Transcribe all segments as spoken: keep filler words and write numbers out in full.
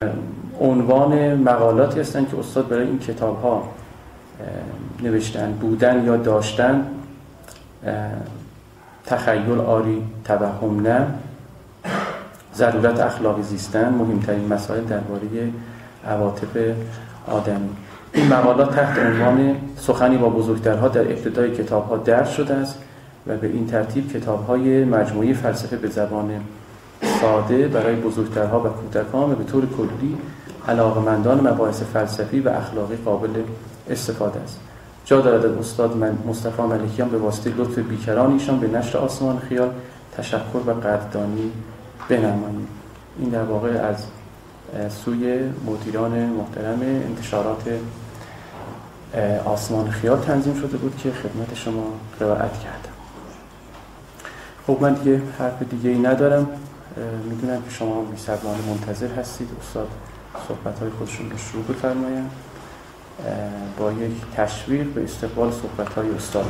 عنوان مقالاتی هستند که استاد برای این کتاب ها نوشتن: بودن یا داشتن، تخیل آری توهم نه، ضرورت اخلاقی زیستن، مهمترین مسائل درباره عواطف آدمی. این مقالات تحت عنوان سخنی با بزرگترها در ابتدای کتاب ها درج شده است و به این ترتیب کتاب های مجموعه فلسفه به زبان ساده برای بزرگترها و کودکان و به طور کلی علاقه‌مندان مباحث فلسفی و اخلاقی قابل استفاده است. جا دارد از استاد مصطفی ملکیان به واسطه لطف بیکران ایشان به نشر آسمان خیال تشکر و قدردانی بنماییم. این در واقع از سوی مدیران محترم انتشارات آسمان خیال تنظیم شده بود که خدمت شما قرائت کردم. خب من دیگه حرف دیگه ای ندارم. میدونم که شما بی‌صبرانه منتظر هستید استاد صحبت‌های خودشون رو شروع بفرمایند. با یک تشویق به استقبال صحبت‌های استاد.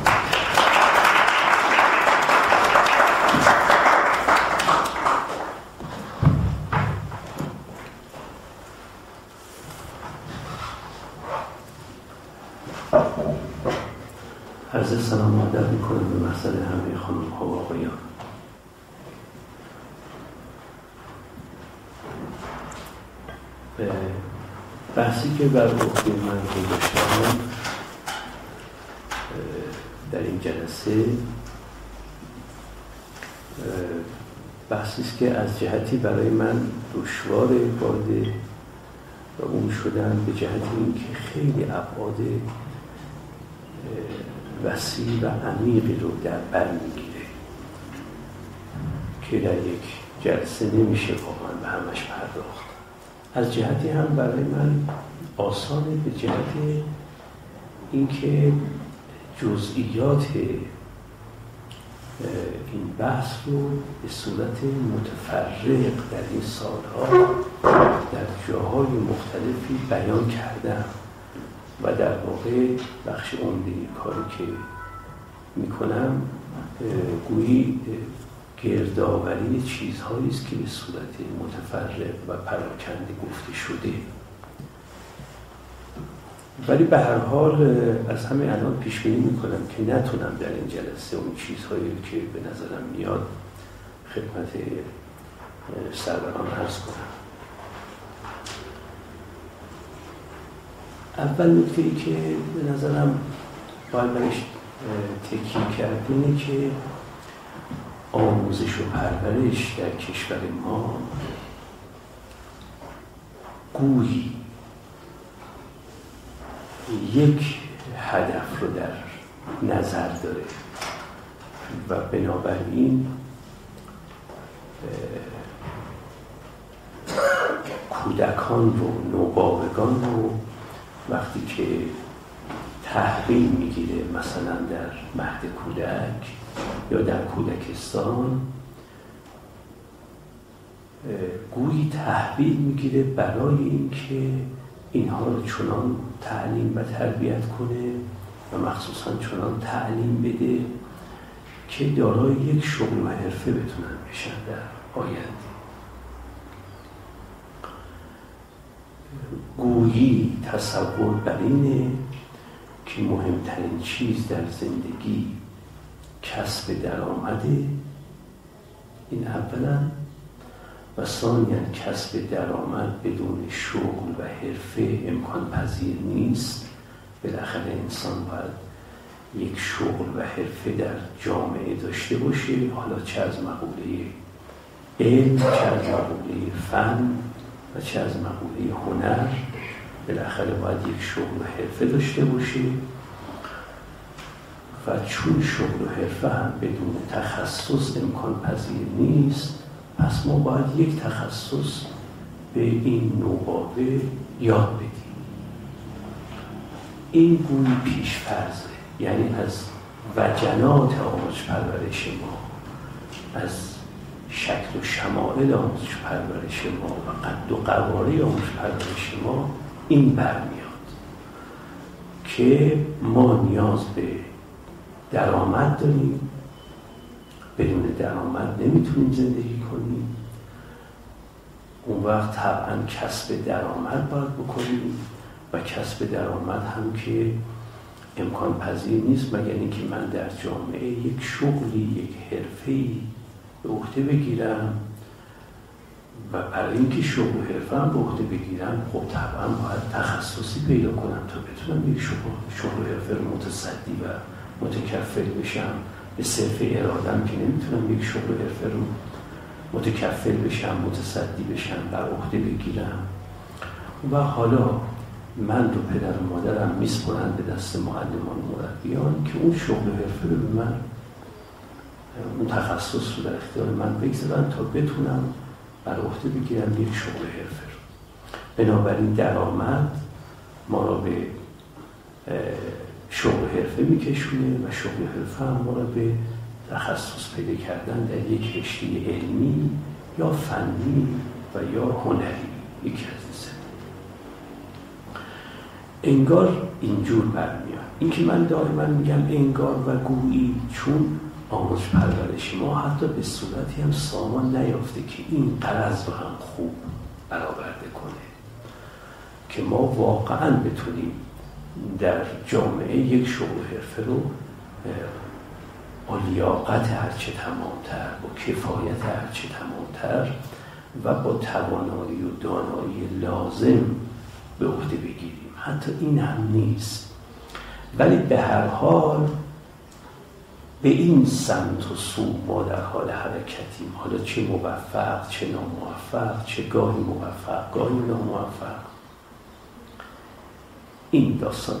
عرض سلام و ادب می‌کنم به محضر همه خانم‌ها و آقایان. بحثی که بر عهده من گذاشتم در این جلسه بحثی است که از جهتی برای من دشوار وارد و اون شدن، به جهت اینکه خیلی ابعاد وسیع و عمیقی رو در بر میگیره که در یک جلسه نمیشه واقعا به همش پرداخت. از جهتی هم برای من آسانه، به جهت اینکه جزئیات این بحث رو به صورت متفرق در این سالها در جاهای مختلفی بیان کردم و در واقع بخش عمده کاری که میکنم گویی گردآوری چیزهایی است که به صورت متفرق و پراکنده گفته شده. ولی به هر حال از همه الان پیش بینی میکنم که نتونم در این جلسه اون چیزهایی که به نظرم میاد خدمت سروران عرض کنم. اول نکته‌ای که به نظرم باید برش تکیه کرد اینه که آموزش و پرورش در کشور ما گویی یک هدف رو در نظر داره و بنابراین کودکان رو، نوباوگان رو وقتی که تحویل میگیره مثلا در مهد کودک یا در کودکستان، گویی تحویل میگیره برای اینکه اینها رو چنان تعلیم و تربیت کنه و مخصوصا چنان تعلیم بده که دارای یک شغل و حرفه بتونن بشن در آینده. گویی تصور بر اینه که مهمترین چیز در زندگی کسب درآمده، این اولا، و ثانیاً کسب درآمد بدون شغل و حرفه امکان پذیر نیست. بالاخره انسان باید یک شغل و حرفه در جامعه داشته باشه، حالا چه از مقوله علم، چه از مقوله فن و چه از مقوله هنر، بالاخره باید یک شغل و حرفه داشته باشه و چون شغل و حرفه هم بدون تخصص امکان پذیر نیست، پس ما باید یک تخصص به این نوباوه یاد بدیم. این گویی پیش فرضه، یعنی از وجنات آموزش پرورش ما، از شکل و شمائل آموزش پرورش ما و قد و قواره آموزش پرورش ما این برمیاد که ما نیاز به درآمد داریم، بدون درآمد نمیتونیم زندگی کنیم اون وقت طبعا کسب درآمد باید بکنیم و کسب درآمد هم که امکان پذیر نیست مگر اینکه من در جامعه یک شغلی، یک حرفه‌ای به عهده بگیرم و برای اینکه شغل و حرفه‌ام به عهده بگیرم خب طبعا باید تخصصی پیدا کنم تا بتونم یک شغل شغل و حرفه رو متصدی و متکفل بشم. به صرف ارادم که نمیتونم یک شغل و حرفه رو متکفل بشم، متصدی بشم، بر عهده بگیرم. و حالا من رو پدر و مادرم میسپرن به دست معلمان و مربیان که اون شغل و حرفه رو به من، اون تخصص رو در اختیار من بگذارن تا بتونم بر عهده بگیرم یک شغل و حرفه رو. بنابراین درآمد ما را به شغل و حرفه میکشونه و شغل و حرفه هم ما را به تخصص پیدا کردن در یک رشته علمی یا فنی و یا هنری، یکی از سه. انگار اینجور برمیاد. این که من دائما میگم انگار و گویی، چون آموزش پرورش ما حتی به صورتی هم سامان نیافته که این غرض رو هم خوب برآورده کنه که ما واقعا بتونیم در جامعه یک شغل و حرفه رو با لیاقت هرچه تمامتر، با کفایت هرچه تمامتر و با توانایی و دانایی لازم به عهده بگیریم. حتی این هم نیست، ولی به هر حال به این سمت و سو ما در حال حرکتیم. حالا چه موفق، چه ناموفق، چه گاهی موفق، گاهی ناموفق. این داستانی.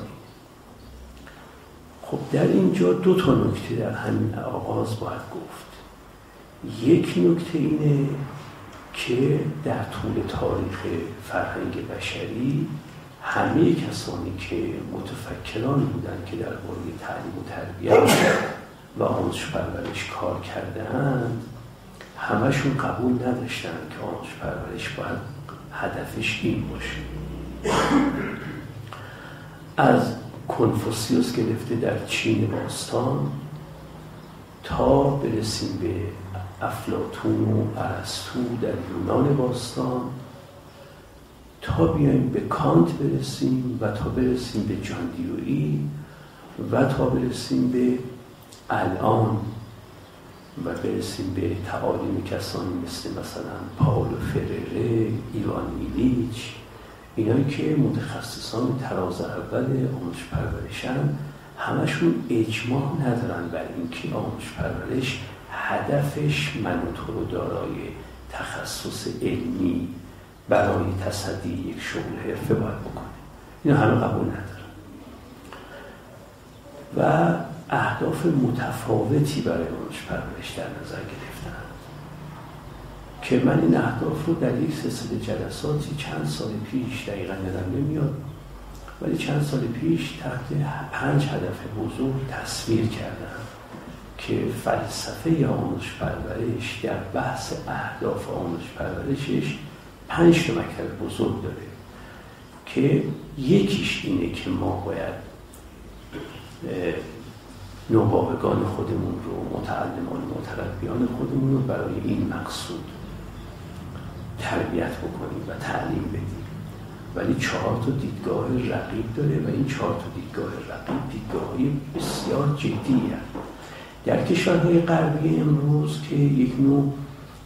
خب در اینجا دو تا نکته در همین آغاز باید گفت. یک نکته اینه که در طول تاریخ فرهنگ بشری همه کسانی که متفکران بودند که درباره تعلیم و تربیت و آموزش پرورش کار کرده‌اند، همشون قبول نداشتند که آموزش پرورش باید هدفش این باشه. از کنفوسیوس گرفته در چین باستان تا برسیم به افلاطون و ارسطو در یونان باستان، تا بیایم به کانت برسیم و تا برسیم به جان دیویی و تا برسیم به الان و برسیم به تعالیم کسانی مثل مثلا پائولو فریره، ایوان ایلیچ، اینایی که متخصصان تراز اول آموزش پرورشن، همشون اجماع ندارن بر اینکه آموزش پرورش هدفش من و تو رو دارای تخصص علمی برای تصدی یک شغل حرفه باید بکنه. اینا همه قبول ندارن و اهداف متفاوتی برای آموزش پرورش در نظر گرفتن که من این اهداف رو در یک سلسله جلساتی چند سال پیش، دقیقا یادم نمیاد، ولی چند سال پیش تحت پنج هدف بزرگ تصویر کردم که فلسفه آموزش پرورش در بحث اهداف آموزش پرورشش پنج تا مکتب بزرگ داره که یکیش اینه که ما باید نوابگان خودمون رو، متعلمان و متربیان خودمون رو برای این مقصود تربیت بکنیم و تعلیم بدیم. ولی چهار تا دیدگاه رقیب داره و این چهار تا دیدگاه رقیب دیدگاه‌های بسیار جدی هست. در کشورهای غربی امروز که یک نوع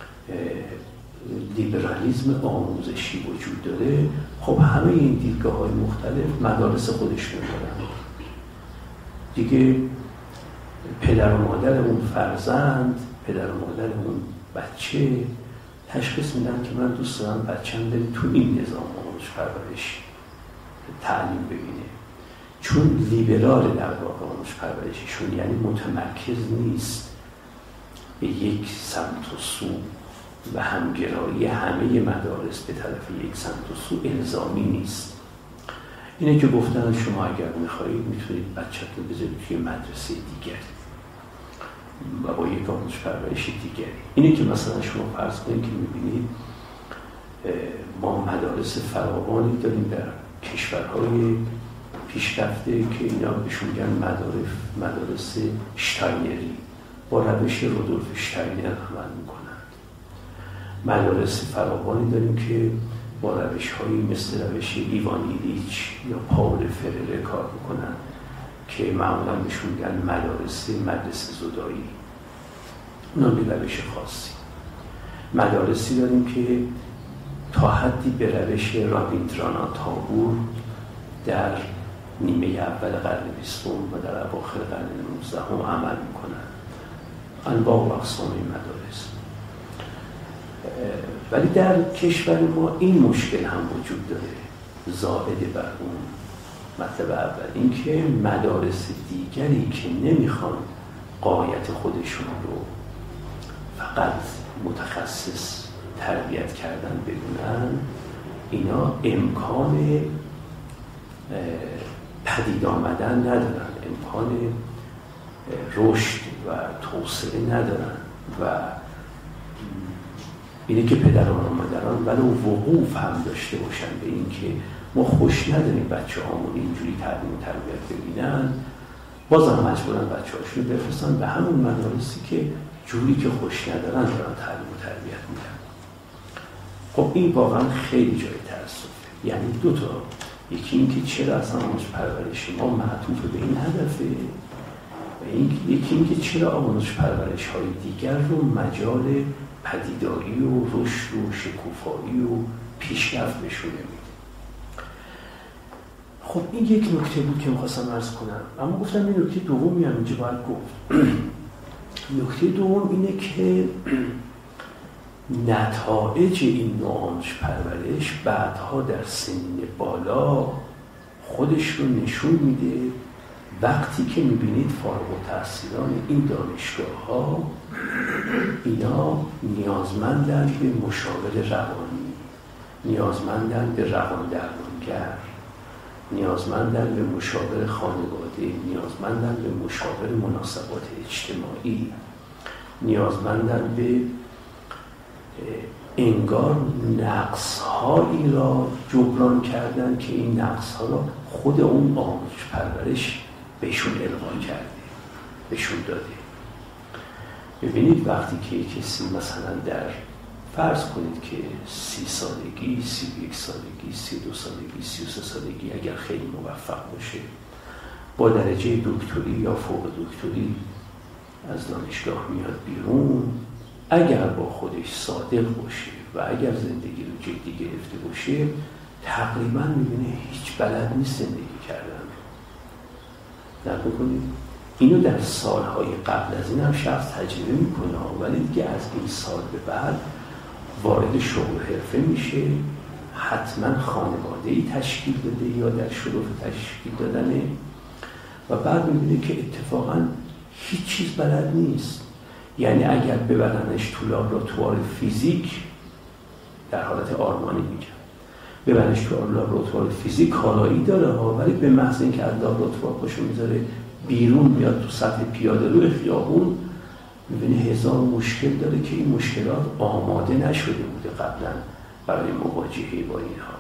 لیبرالیسم آموزشی وجود داره، خب همه این دیدگاه‌های مختلف مدارس خودشون دارن. دیگه پدر و مادر اون فرزند، پدر و مادر اون بچه تشخیص میدن که من دوست دارم بچه‌م بره تو این نظام آموزش پرورش تعلیم ببینه، چون لیبرال در واقع آموزش پرورششون، یعنی متمرکز نیست به یک سمت و سو و همگرایی همه مدارس به طرف یک سمت و سو الزامی نیست. اینه که گفتن شما اگر میخواهید میتونید بچه‌تون بذارید توی مدرسه دیگری و با یک آموزش پرورش دیگری. اینه که مثلا شما فرض کنید که میبینید ما مدارس فراوانی داریم در کشورهای پیشرفته که اینا بهشون میگن مدارس مدارس شتاینری، با روش رودولف شتاینر عمل میکنند مدارس فراوانی داریم که با روش‌هایی مثل روش ایوان ایلیچ یا پاول فرره کار میکنن که معمولا بهشون میگن مدارس مدرسه زدایی. اونا به روش خاصی. مدارسی داریم که تا حدی به روش رابیندرانات تاگور در نیمه اول قرن بیستم و در اواخر قرن نوزدهم عمل میکنن. انواع و اقسام این مدارس. ولی در کشور ما این مشکل هم وجود داره، زائد بر اون. مطلب اول این که مدارس دیگری که نمیخوان غایت خودشون رو فقط متخصص تربیت کردن بدونن، اینا امکان پدید آمدن ندارن، امکان رشد و توسعه ندارن و اینه که پدران و مادران ولو وقوف هم داشته باشن به این که ما خوش نداریم بچه هامون اینجوری تعلیم و تربیت ببینن، بازم مجبورن بچه هاشون بفرستن به همون مدارسی که جوری که خوش ندارن دارن تعلیم و تربیت میدن. خب این واقعا خیلی جای تأسفه. یعنی دو تا، یکی این که چرا اصلا آموزش پرورش ما معطوف به این هدفه و این یکی این که چرا آموزش پرورش های دیگر رو مجال پدیداری و رشد و شکوفایی و پیشرفت بهشون نمیده. خب این یک نکته بود که می‌خواستم عرض کنم، اما گفتم این نکته دومی هم اینجا باید گفت. نکته دوم اینه که نتایج این نوع آموزش پرورش بعدها در سنین بالا خودش رو نشون میده. وقتی که میبینید فارغ التحصیلان این دانشگاه‌ها اینا نیازمندن به مشاور روانی، نیازمندن به روان درمانگر، نیازمندن به مشاور خانواده، نیازمندن به مشاور مناسبات اجتماعی، نیازمندن به انگار نقص‌هایی را جبران کردن که این نقص‌ها را خود اون آموزش پرورش بهشون القا کرده، بهشون داده. ببینید وقتی که کسی مثلا در فرض کنید که سی سالگی، سی و یک سالگی، سی و دو سالگی، سی و سه سالگی اگر خیلی موفق باشه با درجه دکتری یا فوق دکتری از دانشگاه میاد بیرون، اگر با خودش صادق باشه و اگر زندگی رو جدی گرفته باشه تقریبا میبینه هیچ بلد نیست زندگی کردن. نگاه کنید اینو در سالهای قبل از این هم شخص تجربه میکنه، ولی دیگه از این سال به بعد وارد شغل حرفه میشه، حتما خانواده‌ای تشکیل داده یا در شروع تشکیل دادنه و بعد میبینه که اتفاقا هیچ چیز بلد نیست. یعنی اگر ببرنش تو لابراتوار فیزیک در حالت آرمانی میگم، ببرنش تو لابراتوار فیزیک کالایی داره ها، ولی به محض اینکه از لابراتوار پاشو میذاره بیرون میاد تو سطح پیاده روی خیابون میبینه هزار مشکل داره که این مشکلات آماده نشده بوده قبلا برای مواجهه با اینها.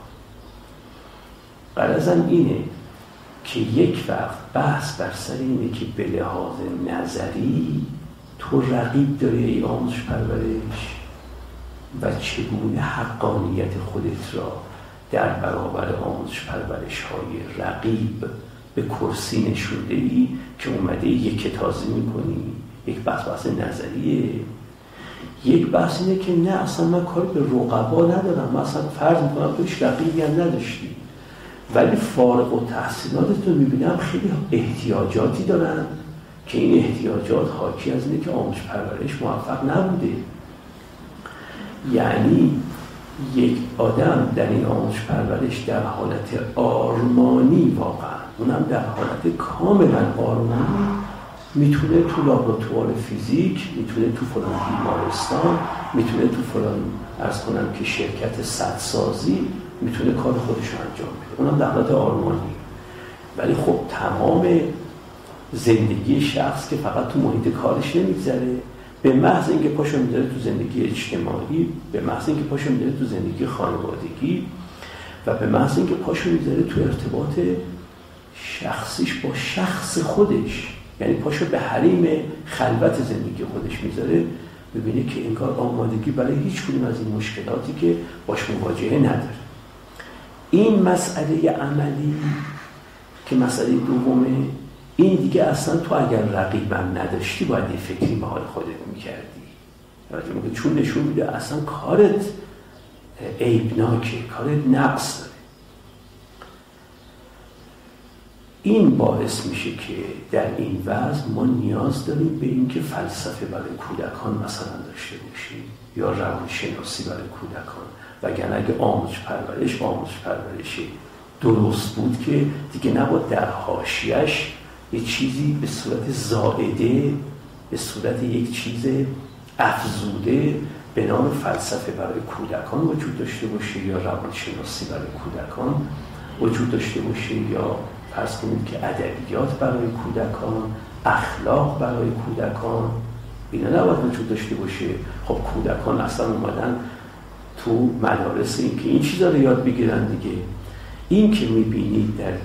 غرضم اینه که یک وقت بحث بر سر اینه که به لحاظ نظری تو رقیب داری ای آموزش پرورش و چگونه حقانیت خودت را در برابر آموزش پرورش های رقیب به کرسی نشونده ای که اومده یک تازی میکنی. یک بحث بحث نظریه. یک بحث اینه که نه اصلا من کاری به رقبا ندارم، من اصلا فرض میکنم توش رقیبی هم نداشتی، ولی فارغ التحصیلاتت رو میبینم خیلی احتیاجاتی دارن که این احتیاجات حاکی از اینه که آموزش پرورش موفق نبوده. یعنی یک آدم در این آموزش پرورش در حالت آرمانی، واقعا اونم در حالت کاملا آرمانی، میتونه تو لابراتوار فیزیک، میتونه تو فلان بیمارستان، میتونه تو فلان عرض کنم که شرکت سدسازی میتونه کار خودش رو انجام بده، اونم در حالت آرمانی. ولی خب تمام زندگی شخص که فقط تو محیط کارش نمیگذره، به محض اینکه پاشو میذاره تو زندگی اجتماعی، به محض اینکه پاشو میذاره تو زندگی خانوادگی و به محض اینکه پاشو میذاره تو ارتباط شخصیش با شخص خودش، یعنی پاشو به حریم خلوت زندگی خودش میذاره، ببینه که انگار آمادگی برای هیچ کدوم از این مشکلاتی که باش مواجهه نداره. این مسئله عملی که مسئله دومه، این دیگه اصلا تو اگر رقیبم نداشتی باید یه فکری به حال خودت میکردی، چون نشون میده اصلا کارت عیبناکه، کارت نقص داره. این باعث میشه که در این وضع ما نیاز داریم به این که فلسفه برای کودکان مثلا داشته باشیم یا روانشناسی برای کودکان، وگرنه اگه آموزش پرورش آموزش پرورش درست بود که دیگه نباید در حاشیه‌اش یه چیزی به صورت زائده، به صورت یک چیز افزوده به نام فلسفه برای کودکان وجود داشته باشه یا روانشناسی برای کودکان وجود داشته باشه یا فرض کنید که ادبیات برای کودکان، اخلاق برای کودکان، اینا نباید وجود داشته باشه. خب کودکان اصلا اومدن تو مدارس این که این چیزا رو یاد بگیرن دیگه. این که میبینید در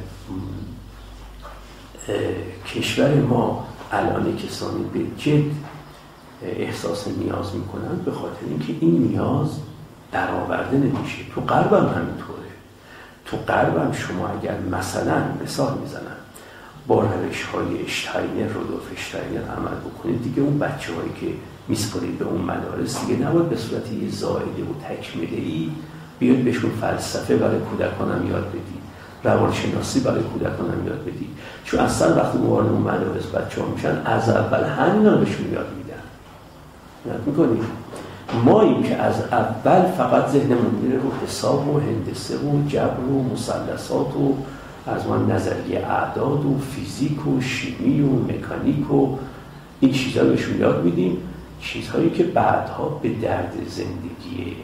کشور ما الان کسانی به جد احساس نیاز میکنن به خاطر اینکه این نیاز برآورده نمیشه. تو غرب هم همینطوره. تو غرب هم شما اگر مثلا مثال میزنم با روش های اشتاینر، رودولف اشتاینر عمل بکنید دیگه اون بچه هایی که میسپارید به اون مدارس دیگه نباید به صورت یه زائده و تکمله ای بیاد بهشون فلسفه برای کودکان هم یاد بدید، روانشناسی برای کودکان هم یاد بدید، چون اصلا وقتی وارد اون مدارس بچه ها میشن از اول همین رو بهشون یاد میدن. یاد میکنید ما این که از اول فقط ذهنمون میره رو حساب و هندسه و جبر و مثلثات و از من نظریه اعداد و فیزیک و شیمی و مکانیک و این چیزها بهشون یاد میدیم، چیزهایی که بعدها به درد زندگی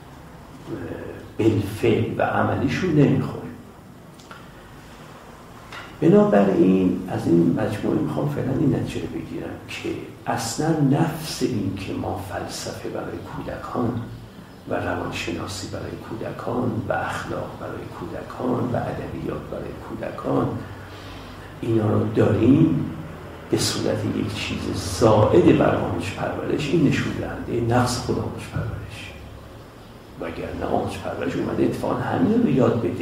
بالفعل و عملیشون نمیخوره. بنابراین از این مجموعه میخوام فعلا این نتیجه بگیرم که اصلا نفس این که ما فلسفه برای کودکان و روانشناسی برای کودکان و اخلاق برای کودکان و ادبیات برای کودکان اینا رو داریم به صورت یک چیز زائد بر آموزش پرورش، این نشون دهنده نقص خود آموزش پرورش. وگرنه آموزش پرورش اومده اتفاقا همین رو یاد بده.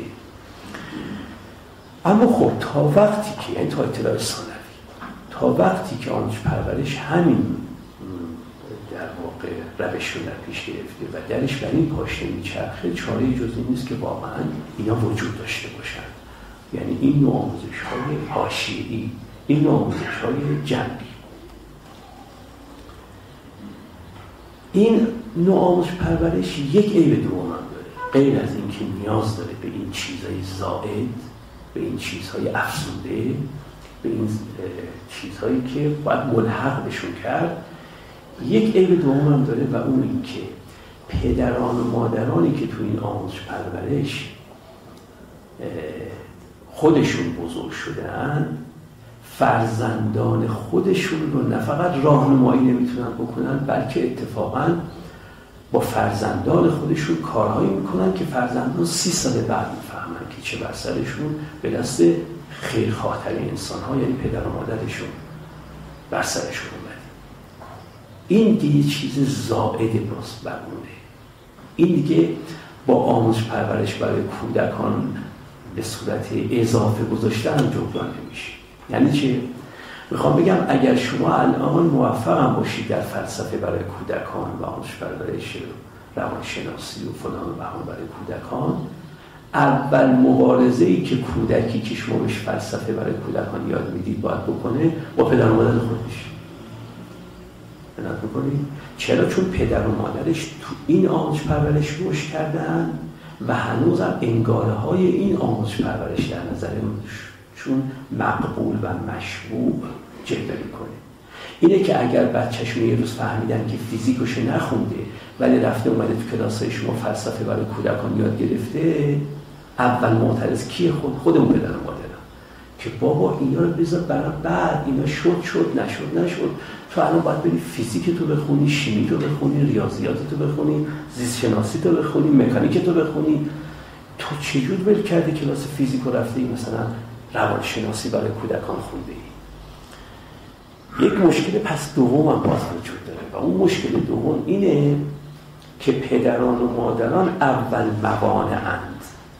اما خب تا وقتی که یعنی تا اطلاع ثانوی، تا وقتی که آموزش پرورش همین در واقع روش رو در پیش گرفته و درش بر این پاشنه میچرخه، چاره جز این نیست که واقعا اینا وجود داشته باشن. یعنی این نوع آموزش‌های حاشیه‌ای، این نوع آموزش‌های جنبی. این نوع آموزش پرورش یک عیب دوم هم داره، غیر از این که نیاز داره به این چیزهای زائد، به این چیزهای افزوده، به این چیزهایی که باید ملحق بشون کرد. یک عیب دوم هم داره و اون این که پدران و مادرانی که تو این آموزش پرورش خودشون بزرگ شدن، فرزندان خودشون رو نه فقط راهنمایی نمیتونن بکنن، بلکه اتفاقاً با فرزندان خودشون کارهایی میکنن که فرزندان سی سال بعد میفهمن که چه بر سرشون به دست خیرخواه‌ترین انسان‌ها یعنی پدر و مادرشون بر سرشون اومده. این دیگه چیز زائد باز برمونه. این دیگه با آموزش پرورش برای کودکان به صورت اضافه گذاشتن جبران نمیشه. یعنی چه؟ میخوام بگم اگر شما الان موفق هم باشید در فلسفه برای کودکان و آموزش پرورش روانشناسی و فلان و بهمان برای کودکان، اول مبارزه‌ای که کودکی که شما بهش فلسفه برای کودکان یاد میدید باید بکنه با پدر و مادر خودش. بنات بکنید چرا؟ چون پدر و مادرش تو این آموزش پرورش رشد کردن و هنوزم انگاره های این آموزش پرورش در نظر چون مقبول و مشروع جلوه میکنه. اینه که اگر بچه‌شون یه روز فهمیدن که فیزیکش نخونده ولی رفته اومده تو کلاس‌های شما فلسفه برای کودکان یاد گرفته، اول معترض کیه؟ خود خودمون پدر و مادرم که بابا اینا رو بذار برای بعد، اینا شد شد نشد نشد، تو الان باید بری فیزیک تو بخونی، شیمی تو بخونی، ریاضیات تو بخونی، زیست شناسی تو بخونی، مکانیک تو بخونی. تو چجور ول کردی کلاس فیزیک رو رفتی مثلا روانشناسی برای کودکان خونده ای؟ یک مشکل پس دوم هم باز وجود داره و اون مشکل دوم اینه که پدران و مادران اول موانعند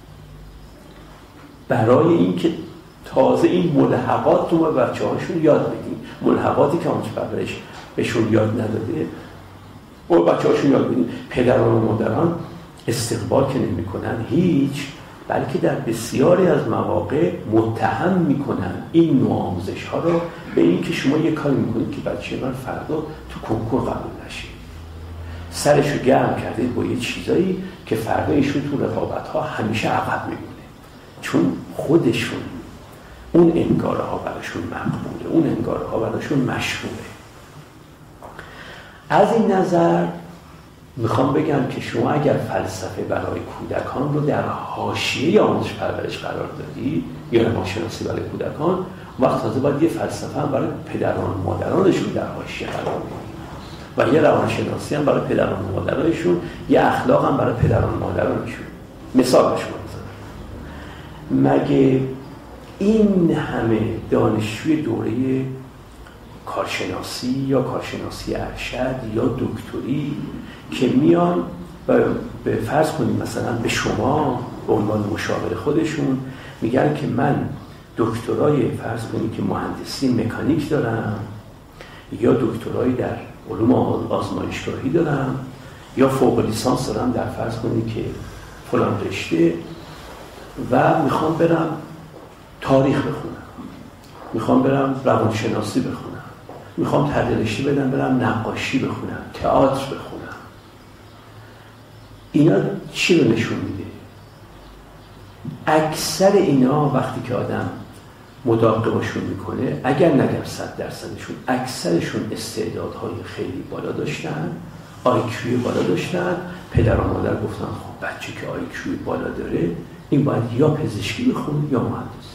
برای اینکه تازه این ملحقات رو به بچه هاشون یاد بدیم. ملحقاتی که آموزش پرورش بهشون یاد نداده و بچه هاشون یاد بدیم. پدران و مادران استقبال که نمی کنن هیچ، بلکه در بسیاری از مواقع متهم میکنن این نوع آموزش ها رو به این که شما یه کاری میکنید که بچه من فردا تو کنکور قبول نشه، سرشو گرم کرده با یه چیزایی که فردا ایشون تو رقابت ها همیشه عقب میمونه، چون خودشون اون انگاره ها براشون مقبوله، اون انگاره ها براشون مشهوره. از این نظر میخوام بگم که شما اگر فلسفه برای کودکان رو در حاشیه آموزش پرورش قرار دادی یا روانشناسی برای کودکان، وقت تازه باید یه فلسفه هم برای پدران و مادرانشون در حاشیه قرار بدی و یه روانشناسی هم برای پدران و مادرانشون، یه اخلاق هم برای پدران و مادرانشون. مثال شما بزنم، مگه این همه دانشجوی دوره کارشناسی یا کارشناسی ارشد یا دکتری که میان به فرض کنیم مثلا به شما به عنوان مشاور خودشون میگن که من دکترای فرض کنیم که مهندسی مکانیک دارم یا دکترای در علوم آزمایشگاهی دارم یا فوق لیسانس دارم در فرض کنیم که فلان رشته و میخوام برم تاریخ بخونم، میخوام برم روانشناسی بخونم، میخوام تغییر رشته بدم برم نقاشی بخونم، تئاتر بخونم. اینا چی رو نشون میده؟ اکثر اینا وقتی که آدم مداقبشون میکنه، اگر نگم صد درصدشون، اکثرشون استعدادهای خیلی بالا داشتن، آیکیو بالا داشتن. پدر و مادر گفتن خب بچه که آیکیو بالا داره این باید یا پزشکی بخونه یا مهندس.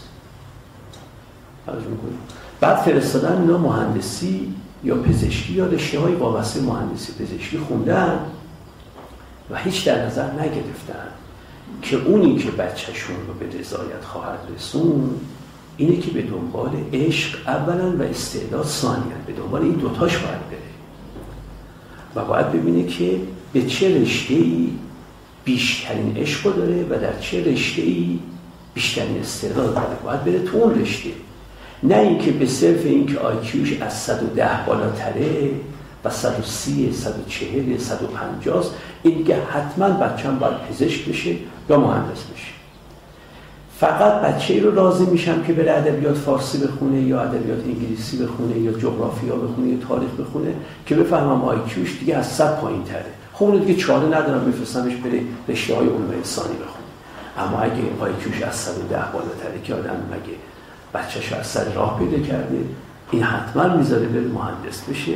بعد فرستادن اینا مهندسی یا پزشکی یا رشته‌های وابسته مهندسی پزشکی خوندن و هیچ در نظر نگرفتن که اونی که بچه‌شون رو به رضایت خواهد رسون اینه که به دنبال عشق اولا و استعداد ثانیاً، به دنبال این دوتاش باید بره و باید ببینه که به چه رشته‌ای بیشترین عشق داره و در چه رشته‌ای بیشترین استعداد داره، باید بره تو اون رشته. نه اینکه به صرف اینکه آیکیوش از صد و ده بالاتره و صد و سی، صد و چهل، صد و پنجاه این دیگه حتما بچه‌م باید پزشک بشه یا مهندس بشه. فقط بچه‌ای رو راضی میشم که بره ادبیات فارسی بخونه یا ادبیات انگلیسی بخونه یا جغرافیا بخونه یا تاریخ بخونه که بفهمم آیکیوش دیگه از صد پایین‌تره. خب اون دیگه چاره ندارم میفرستمش بره رشته‌های علوم انسانی بخونه. اما اگه آیکیوش از صد و ده بالاتره که آدم مگه بچه‌شو از سر راه پیدا کرده، این حتما میذاره بره مهندس بشه.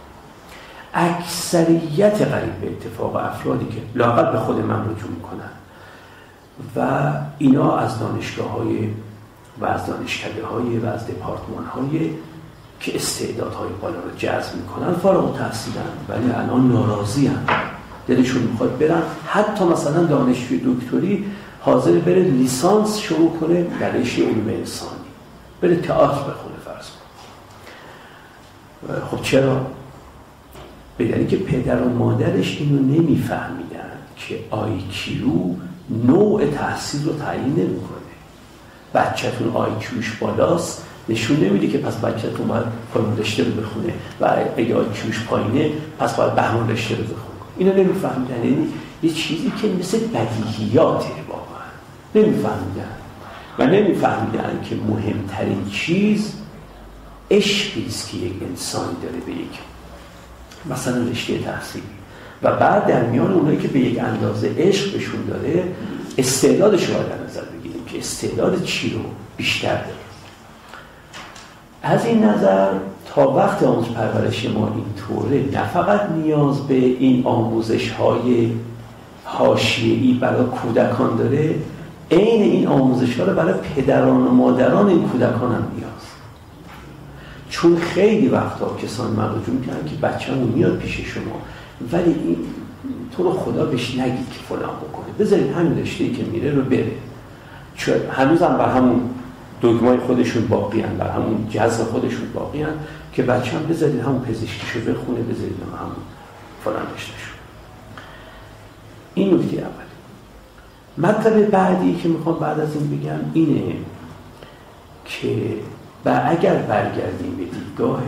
اکثریت قریب به اتفاق افرادی که لااقل به خود من رجوع میکنن و اینا از دانشگاه‌های و از دانشکده‌های و از دپارتمان‌های که استعدادهای بالا رو جذب میکنن فارغ التحصیلن ولی الان ناراضی‌اند، دلشون میخواد برن حتی مثلا دانشجوی دکتری حاضر بره لیسانس شروع کنه در رشته علوم انسانی، بره تئاتر بخونه فرض کن. خب چرا؟ به دلیلی که پدر و مادرش اینو نمیفهمیدن که آیکیو نوع تحصیل رو تعیین نمیکنه. بچه‌تون آیکیوش بالاست نشون نمیده که پس بچه‌تون باید فلان رشته رو بخونه و اگه آیکیوش پایینه پس باید بهمان رشته رو بخونه. اینو نمیفهمیدن، یعنی یه چیزی که مثل بدیهیاته واقعا نمیفهمیدن و نمیفهمیدن که مهمترین چیز عشقی است که یک انسانی داره به یک مثلا رشته تحصیلی و بعد در میان اونایی که به یک اندازه عشق بهشون داره استعدادش رو در نظر بگیریم که استعداد چی رو بیشتر داره. از این نظر تا وقت آموزش پرورش ما اینطوره نه فقط نیاز به این آموزش‌های حاشیه‌ای برای کودکان داره، عین این آموزش‌ها رو برای پدران و مادران این کودکان هم نیاز. چون خیلی وقتا کسان من رجوع میکنن که بچه‌مون میاد پیش شما ولی این تو رو خدا بهش نگید که فلان بکنه، بذارید همین رشته‌ای که میره رو بره، چون هنوزم بر همون دوگمای خودشون باقی هن، بر همون جذب خودشون باقی هن که بچه هم بذارید همون پزشکیشو بخونه، بذارید همون فلان رشته‌شو. این نکته اولی. مطلب بعدی که میخوام بعد از این بگم اینه که و اگر برگردیم به دیدگاه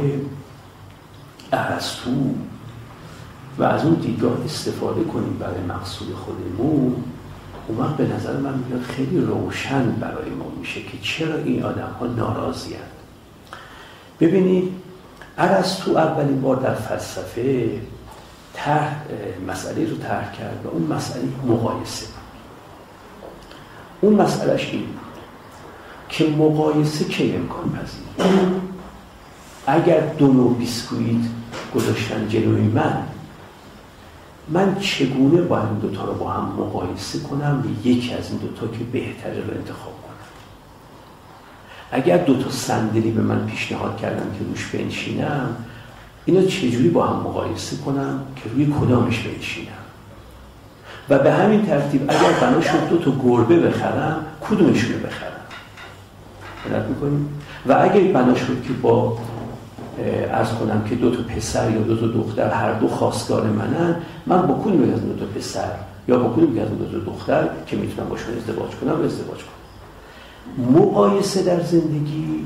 ارسطو و از اون دیدگاه استفاده کنیم برای مقصود خودمون، اون وقت به نظر من میاد خیلی روشن برای ما میشه که چرا این آدم ها ناراضی هستند. ببینید ارسطو اولین بار در فلسفه طرح مسئله رو طرح کرد و اون مسئله مقایسه بود. اون مسئلهش این بود که مقایسه کی امکان پذیره؟ اگر دو نوع بیسکویت گذاشتن جلوی من، من چگونه با این دوتا رو با هم مقایسه کنم و یکی از این دوتا که بهتره رو انتخاب کنم؟ اگر دوتا صندلی به من پیشنهاد کردن که روش بنشینم، اینا چجوری با هم مقایسه کنم که روی کدامش بنشینم؟ و به همین ترتیب اگر بنا شد دو تا گربه بخرم، کدومشون رو بخرم؟ بلد میکنیم؟ و اگر بنا شد که با عرض کنم که دو تا پسر یا دو تا دختر هر دو خواستگار منن، من با کدوم از دو تا پسر یا با کدوم از دو تا دختر که میتونم باشون ازدواج کنم و ازدواج کنم؟ مقایسه در زندگی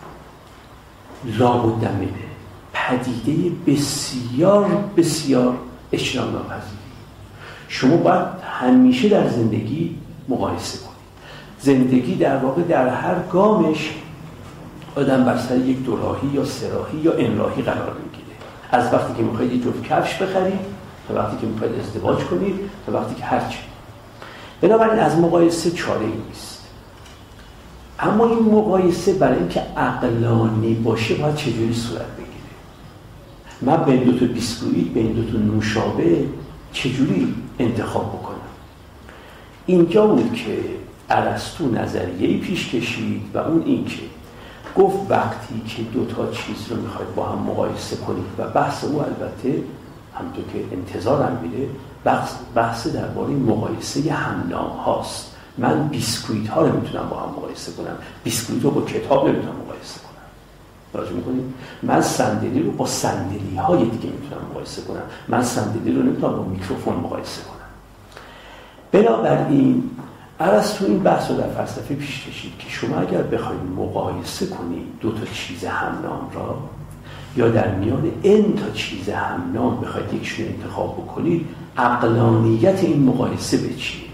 لابد میده پدیده بسیار بسیار اجتناب ناپذیری. شما باید همیشه در زندگی مقایسه کنید. زندگی در واقع در هر گامش آدم بر سر یک دوراهی یا سه‌راهی یا انراهی قرار میگیره. از وقتی که میخواید یک جفت کفش بخرید تا وقتی که میخواید ازدواج کنید تا وقتی که هرچی. بنابراین از مقایسه چاره‌ای نیست. اما این مقایسه برای اینکه عقلانی باشه باید چجوری صورت بگیره؟ من بین دو تا بیسکویت، بین دو تا نوشابه چجوری انتخاب بکنم؟ اینجا بود که ارسطو نظریه‌ای پیش کشید و اون این که گفت وقتی که دو تا چیز رو میخواید با هم مقایسه کنید و بحث او البته همونطور که انتظارم میره بحث, بحث درباره مقایسه همنام هاست. من بیسکویت ها رو میتونم با هم مقایسه کنم، بیسکویت رو با کتاب نمیتونم مقایسه کنم. توجه میکنید؟ من صندلی رو با صندلی های دیگه میتونم مقایسه کنم، من صندلی رو نمیتونم با میکروفون مقایسه کنم. بنابراین ارسطو این بحث رو در فلسفه پیش کشید که شما اگر بخواید مقایسه کنید دو تا چیز همنام را یا در میان n تا چیز همنام بخواید یکشون انتخاب بکنید، عقلانیت این مقایسه به چیه؟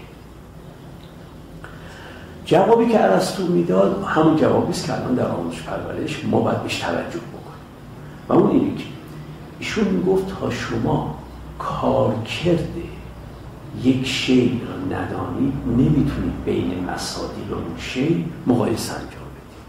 جوابی که ارسطو میداد همون جوابی است که الان در آموزش پرورش ما باید بهش توجه بکنیم و اون اینه که ایشون میگفت تا شما کارکرد یک شی را ندانید نمیتونید بین مصادیق اون شی مقایسه انجام بدید.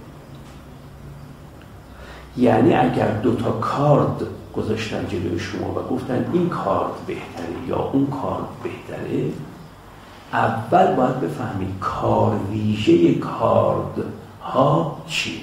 یعنی اگر دو تا کارد گذاشتن جلوی شما و گفتن این کارد بهتره یا اون کارد بهتره، اول باید بفهمید کار ویژه کارد ها چیه.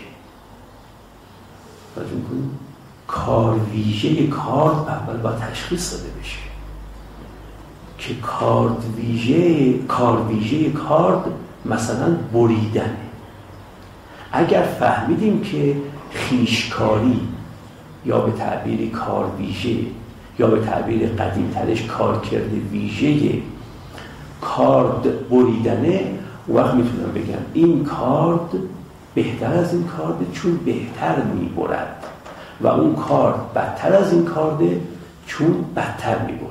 توجه می‌کنید؟ کار ویژه کارد اول باید تشخیص داده بشه که کارد ویژه کار ویژه کارد مثلا بریدنه. اگر فهمیدیم که خیشکاری یا به تعبیر کار ویژه یا به تعبیر قدیمترش کارکرد ویژه کارد بریدنه، اون وقت میتونم بگم این کارد بهتر از این کارد چون بهتر میبرد و اون کارد بدتر از این کارده چون بدتر میبره.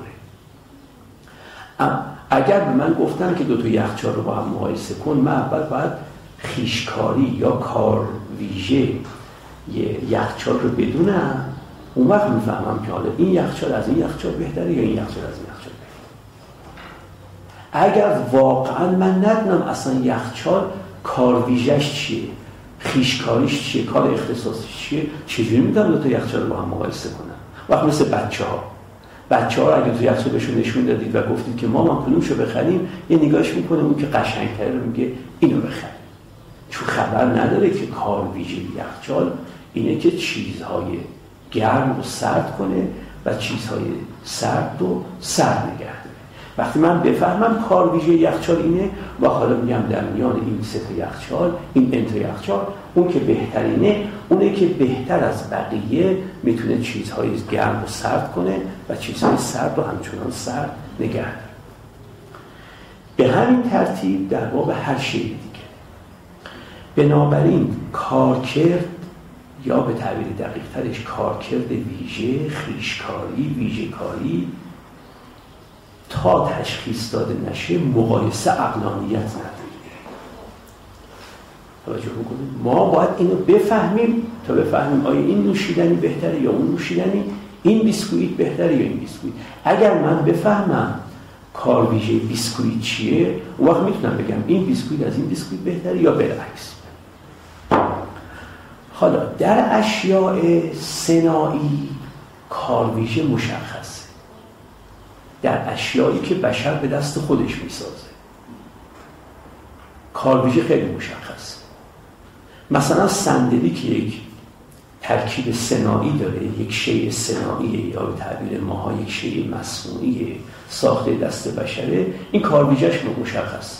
اگر به من گفتن که دو تا یخچال رو با هم مقایسه کن، من اول باید خیشکاری یا کار ویژه یخچال رو بدونم، اون وقت میفهمم که حالا این یخچال از این یخچال بهتره یا این یخچال از این یخچال بهتره. اگر واقعا من ندونم اصلا یخچال کار ویژه‌اش چیه، خیشکاریش چیه، کار اختصاصیش چیه، چجوری میتونم دو تا یخچال رو با هم مقایسه کنم؟ وقت مثل بچه‌ها بچه ها رو اگه تو یخچال بهشون نشون دادید و گفتید که مامان کدومشو بخریم، یه نگاهش میکنه اون که قشنگ‌تره رو میگه اینو بخر، چون خبر نداره که کار ویژه یخچال اینه که چیزهای گرم رو سرد کنه و چیزهای سرد رو سرد نگه داره. وقتی من بفهمم کار ویژه یخچال اینه و حالا میگم در میان این سه تا یخچال، این ان تا یخچال، اون که بهترینه اونه که بهتر از بقیه میتونه چیزهای گرم رو سرد کنه و چیزهای سرد رو همچنان سرد نگه داره. به همین ترتیب در باب هر شی دیگه. بنابراین کارکرد یا به تعبیر دقیق ترش کارکرد ویژه، خویشکاری، ویژه کاری تا تشخیص داده نشه مقایسه عقلانیت نداره. توجه بکنید، ما باید اینو بفهمیم تا بفهمیم آیا این نوشیدنی بهتره یا اون نوشیدنی، این بیسکویت بهتره یا این بیسکویت. اگر من بفهمم کار ویژه بیسکویت چیه، اون وقت میتونم بگم این بیسکویت از این بیسکویت بهتره یا بالعکس. حالا در اشیاء صناعی کار ویژه مشخصه، در اشیایی که بشر به دست خودش میسازه کار ویژه خیلی مشخصه. مثلا صندلی که یک ترکیب صناعی داره، یک شیء صناعیه یا به تعبیر ماها یک شیء مصنوعیه، ساخته دست بشره، این کار ویژه‌اش مشخصه.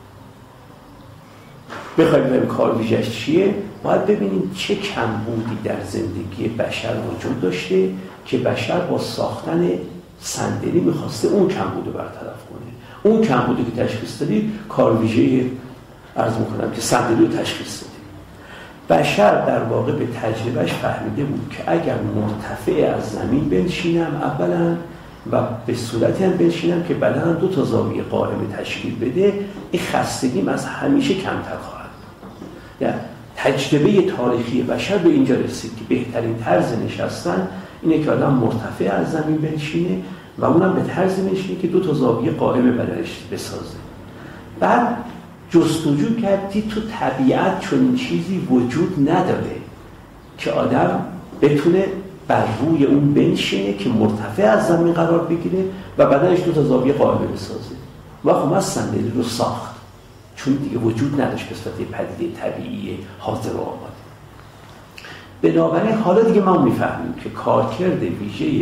بخوایم ببینیم کار ویژه‌اش چیه، باید ببینیم چه کمبودی در زندگی بشر وجود داشته که بشر با ساختن صندلی میخواسته اون کمبود رو برطرف کنه. اون کمبودی که تشخیص دادی کار ویژه عرض میکنم که صندلی رو تشخیص دادی. بشر در واقع به تجربهش فهمیده بود که اگر مرتفع از زمین بنشینم اولا و به صورتی هم بنشینم که بدنم دو تا زاویه قائمه تشکیل بده، این خستگیم از همیشه کمتر خواهد. یعنی تجربه تاریخی بشر به اینجا رسید که بهترین طرز نشستن اینه که آدم مرتفع از زمین بنشینه و اونم به طرز بنشینه که دو تا زاویه قائمه بدنش بسازه. بعد جستجو کردی تو طبیعت چنین چیزی وجود نداره که آدم بتونه بر روی اون بنشینه که مرتفع از زمین قرار بگیره و بدنش دو تا زاویه قائمه بسازه. و خب از صندلی رو ساخت چون دیگه وجود نداشت به صورت پدیده طبیعی حاضر و آماده. بنابراین حالا دیگه ما میفهمیم که کارکرد ویژه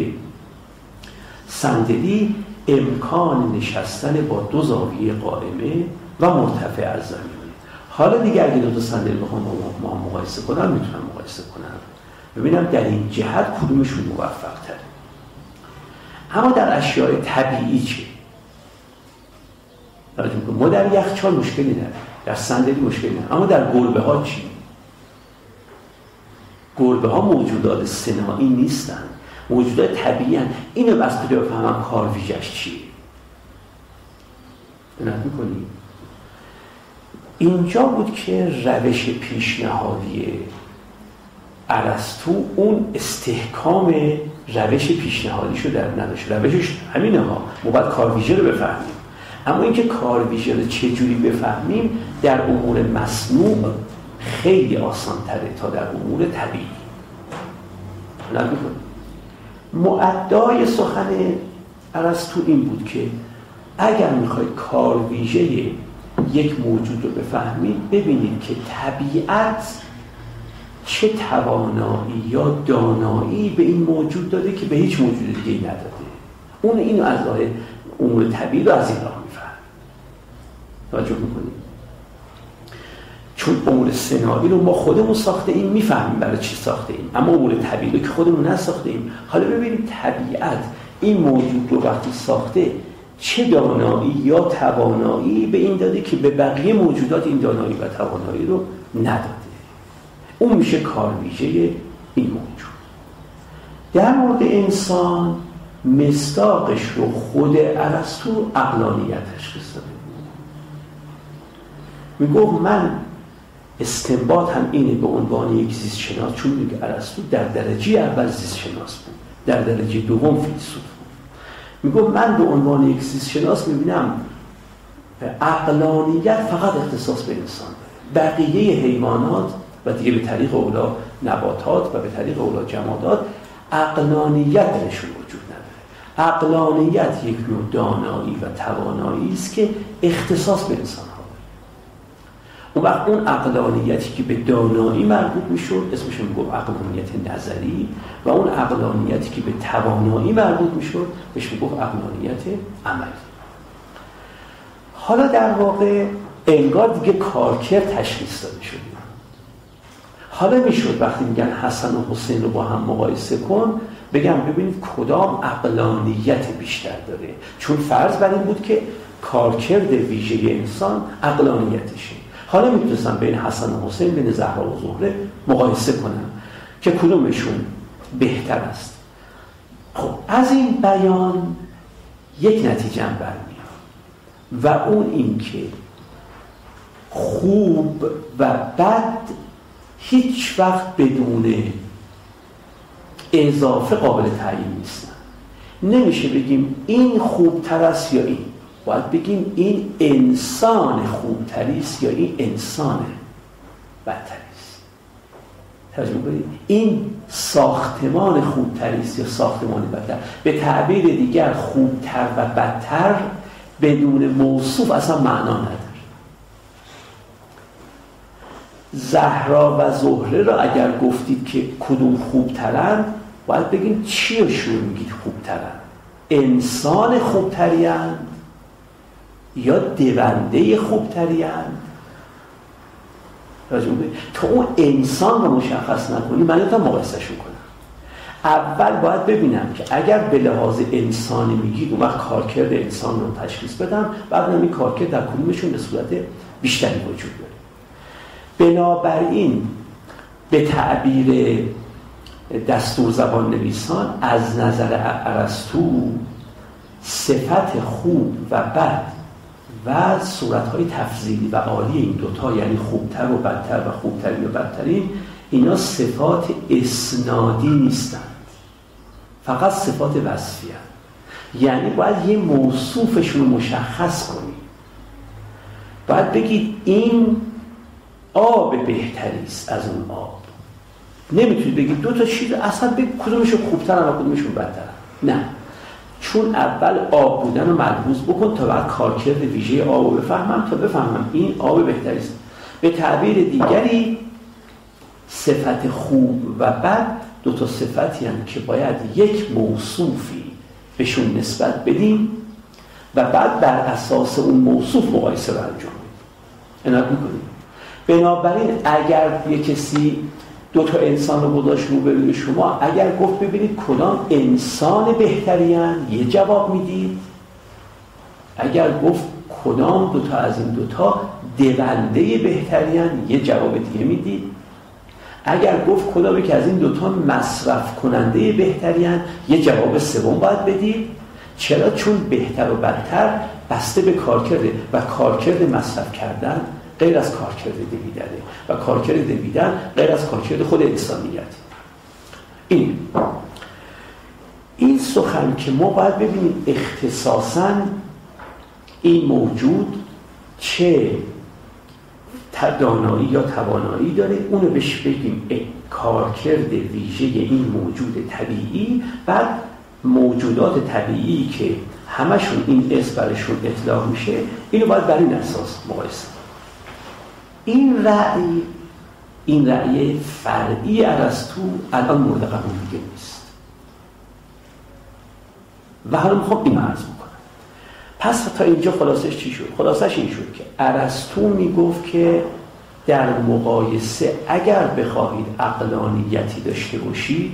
صندلی امکان نشستن با دو زاویه قائمه و مرتفع از زمین. حالا دیگه اگه دو تا صندلی بخوام با ما مقایسه کنم میتونم مقایسه کنم ببینم در این جهت کدومشون موفق تره. اما در اشیاء طبیعی چه؟ ما در یخچال مشکلی نداره، در صندلی مشکلی نداره، اما در گربه ها چی؟ گربه ها موجودات صناعی نیستن، موجودات طبیعی هستند. اینو از کجا بفهمم کار ویژه‌اش چیه؟ نگاه می‌کنی؟ اینجا بود که روش پیشنهادی ارسطو اون استحکام روش پیشنهادیشو در نداشت. روشش همینه ها، ما باید کار ویژه رو بفهمیم، اما اینکه کار ویژه رو چجوری بفهمیم در امور مصنوع خیلی آسان تره تا در امور طبیعی. نگاه می‌کنی؟ مؤدای سخن ارسطو این بود که اگر میخواید کار ویژه یک موجود رو بفهمید ببینید که طبیعت چه توانایی یا دانایی به این موجود داده که به هیچ موجود دیگه نداده. اون اینو از راه امور طبیعی رو از این راه میفهم. توجه میکنید؟ چون امور صناعی رو ما خودمون ساخته ایم میفهمیم برای چی ساخته ایم، اما امور طبیعی رو که خودمون نساخته ایم. حالا ببینیم طبیعت این موجود رو وقتی ساخته چه دانایی یا توانایی به این داده که به بقیه موجودات این دانایی و توانایی رو نداده. اون میشه کار ویژه این موجود. در مورد انسان مصداقش رو خود ارسطو عقلانیت تشخیص داده. میگفت من استنباط هم اینه به عنوان یک زیست شناس، چون میگه ارسطو در درجه اول زیست شناس بود، در درجه دوم فیلسوف بود. میگفت من به عنوان یک زیست شناس میبینم عقلانیت فقط اختصاص به انسان داره. بقیه حیوانات و دیگه به طریق اولا نباتات و به طریق اولا جمادات عقلانیت درشون وجود نداره. عقلانیت یک نوع دانایی و توانایی است که اختصاص به انسان ها داره. اون وقت اون عقلانیتی که به دانایی مربوط میشد اسمش میگفت عقلانیت نظری و اون عقلانیتی که به توانایی مربوط میشد بهش میگفت عقلانیت عملی. حالا در واقع انگار دیگه کارکرد تشخیص داده شده. حالا میشد وقتی میگن حسن و حسین رو با هم مقایسه کن بگم ببینید کدام عقلانیت بیشتر داره، چون فرض بر این بود که کارکرد ویژه انسان عقلانیتشه. حالا میتونستم بین حسن و حسین، بین زهرا و زهره مقایسه کنم که کدومشون بهتر است. خب از این بیان یک نتیجه هم برمیاد و اون این که خوب و بد هیچ وقت بدون اضافه قابل تعیین نیستن. نمیشه بگیم این خوبتر است یا این، باید بگیم این انسان خوبتری است یا این انسان بدتری است. توجه کنید، این ساختمان خوبتری است یا ساختمان بدتر. به تعبیر دیگر خوبتر و بدتر بدون موصوف اصلا معنا نداره. زهرا و زهره را اگر گفتید که کدوم خوبترن، باید بگیم چی رو شروع میگید خوبترن؟ انسان خوبترین یا دونده خوبترین؟ تا اون انسان رو مشخص نکنی من تا مقایسه‌شون کنم. اول باید ببینم که اگر به لحاظ انسانی میگید اون وقت کارکرد انسان رو تشخیص بدم، بعد نمی کارکرد در کدومشون به صورت بیشتری وجود داره. بنابراین به تعبیر دستور زبان نویسان از نظر ارسطو صفت خوب و بد و صورتهای تفضیلی و عالی این دوتا، یعنی خوبتر و بدتر و خوبترین و بدترین، اینا صفات اسنادی نیستند، فقط صفات وصفی هستند. یعنی باید یه موصوفشون رو مشخص کنید. باید بگید این آب بهتری است از اون آب. نمیتونید بگید دو تا چیز اصلا بگید کدومشون خوبترن و کدومشون بدترن. نه، چون اول آب بودن رو ملحوظ بکن تا بعد کارکرد ویژه آب رو بفهمم، تا بفهمم این آب بهتری است. به تعبیر دیگری صفت خوب و بد دو تا صفتی هستند که باید یک موصوفی بهشون نسبت بدیم و بعد بر اساس اون موصوف مقایسه رو انجام بدیم. عنایت می‌کنید. بنابراین اگر یک کسی دو تا انسان رو گذاشت روبروی شما، اگر گفت ببینید کدام انسان بهترین، یه جواب میدید. اگر گفت کدام دو تا از این دو تا دونده بهترین، یه جواب دیگه میدید. اگر گفت کدام که از این دو تا مصرف کننده بهترین، یه جواب سوم باید بدید. چرا؟ چون بهتر و بدتر بسته به کارکرد و کارکرد مصرف کردن غیر از کارکرد دویدنه و کارکرد دویدن غیر از کارکرد خود انسانیت. این این سخن که ما باید ببینیم اختصاصاً این موجود چه دانایی یا توانایی داره، اونو بهش بگیم کارکرد ویژه این موجود طبیعی. بعد موجودات طبیعی که همشون این اسم برشون اطلاق میشه، اینو باید بر این اساس مقایسه. این رأی این رأی فرعی ارسطو الان مورد قبول دیگه نیست و حالا میخوام این عرض بکنم. پس تا اینجا خلاصش چی شد؟ خلاصش این شد که ارسطو میگفت که در مقایسه اگر بخواهید عقلانیتی داشته باشید،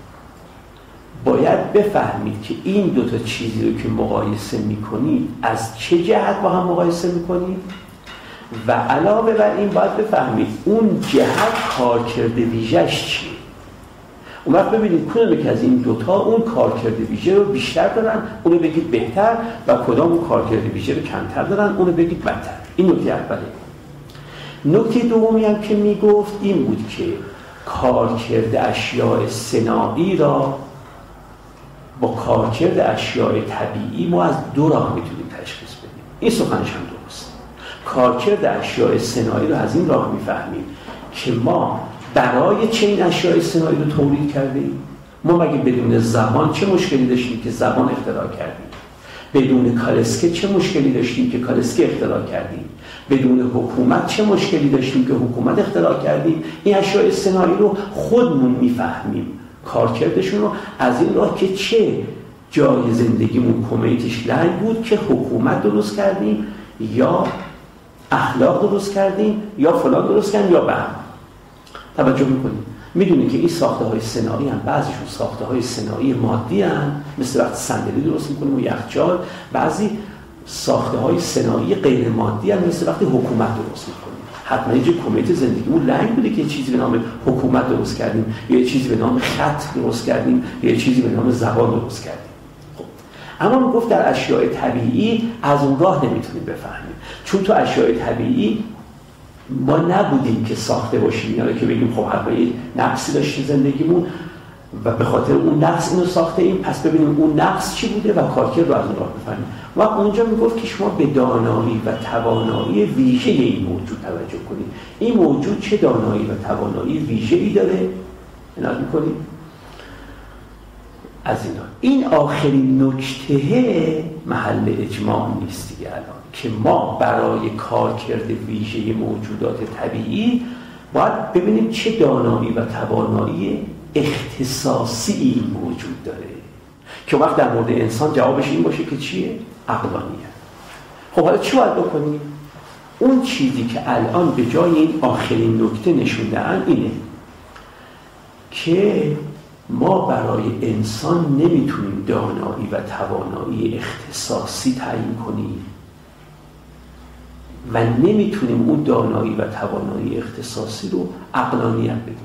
باید بفهمید که این دو تا چیزی رو که مقایسه میکنید از چه جهت با هم مقایسه میکنید و علاوه بر این باید بفهمید اون جهت کارکرد ویژه‌اش چیه. اون وقت ببینید کدوم که از این دوتا اون کارکرد ویژه رو بیشتر دارن، اونو بگید بهتر، و کدام اون کارکرد ویژه رو کمتر دارن، اونو بگید بدتر. این نکته اوله. نکته دومی هم که میگفت این بود که کارکرد اشیاء صناعی را با کارکرد اشیاء طبیعی ما از دو راه میتونیم تشخیص بدیم. این سخنش هم درست. کارکرد اشیاء صناعی رو از این راه میفهمیم که ما برای چه این اشیاء صناعی رو تولید کردیم. ما مگه بدون زبان چه مشکلی داشتیم که زبان اختراع کردیم؟ بدون کالسکه چه مشکلی داشتیم که کالسکه اختراع کردیم؟ بدون حکومت چه مشکلی داشتیم که حکومت اختراع کردیم؟ این اشیاء صناعی رو خودمون میفهمیم کارکردشون رو از این راه که چه جای زندگیمون کمیتش لنگ بود که حکومت درست کردیم، یا اخلاق درست کردیم یا فلان درست کردیم یا بهم. توجه میکنیم میدونیم که این ساخته های صناعی هم بعضیشون ساخته های صناعی مادی هم، مثل وقت صندلی درست میکنیم و یخچال. بعضی ساخته های صناعی غیر مادی هم، مثل وقتی حکومت درست میکنیم. حتما اینجا کمیت زندگیمون لنگ بوده که یه چیزی به نام حکومت درست کردیم، یا یه چیزی به نام خط درست کردیم، یا یه چیزی به نام زبان درست کردیم. خب اما ما گفت در اشیاء طبیعی از اون راه نمیتونیم بفهمیم، چون تو اشیاء طبیعی ما نبودیم که ساخته باشیم اینا رو که بگیم خب حتما یه نقصی داشته زندگیمون و به خاطر اون نقص اینو ساخته ایم، پس ببینیم اون نقص چی بوده و کارکرد رو از اون راه بفهمیم. و اونجا میگفت که شما به دانایی و توانایی ویژه این موجود توجه کنید. این موجود چه دانایی و توانایی ویژه‌ای داره؟ عنایت می‌کنید از اینا. این آخرین نکته محل اجماع نیست دیگه الان، که ما برای کارکرد ویژه موجودات طبیعی باید ببینیم چه دانایی و توانایی اختصاصی این موجود داره، که وقت در مورد انسان جوابش این باشه که چیه؟ عقلانیه. خب حالا چی باید بکنیم؟ اون چیزی که الان به جای این آخرین نکته نشونده‌اند اینه که ما برای انسان نمیتونیم دانایی و توانایی اختصاصی تعیین کنیم و نمیتونیم اون دانایی و توانایی اختصاصی رو عقلانیت بدیم.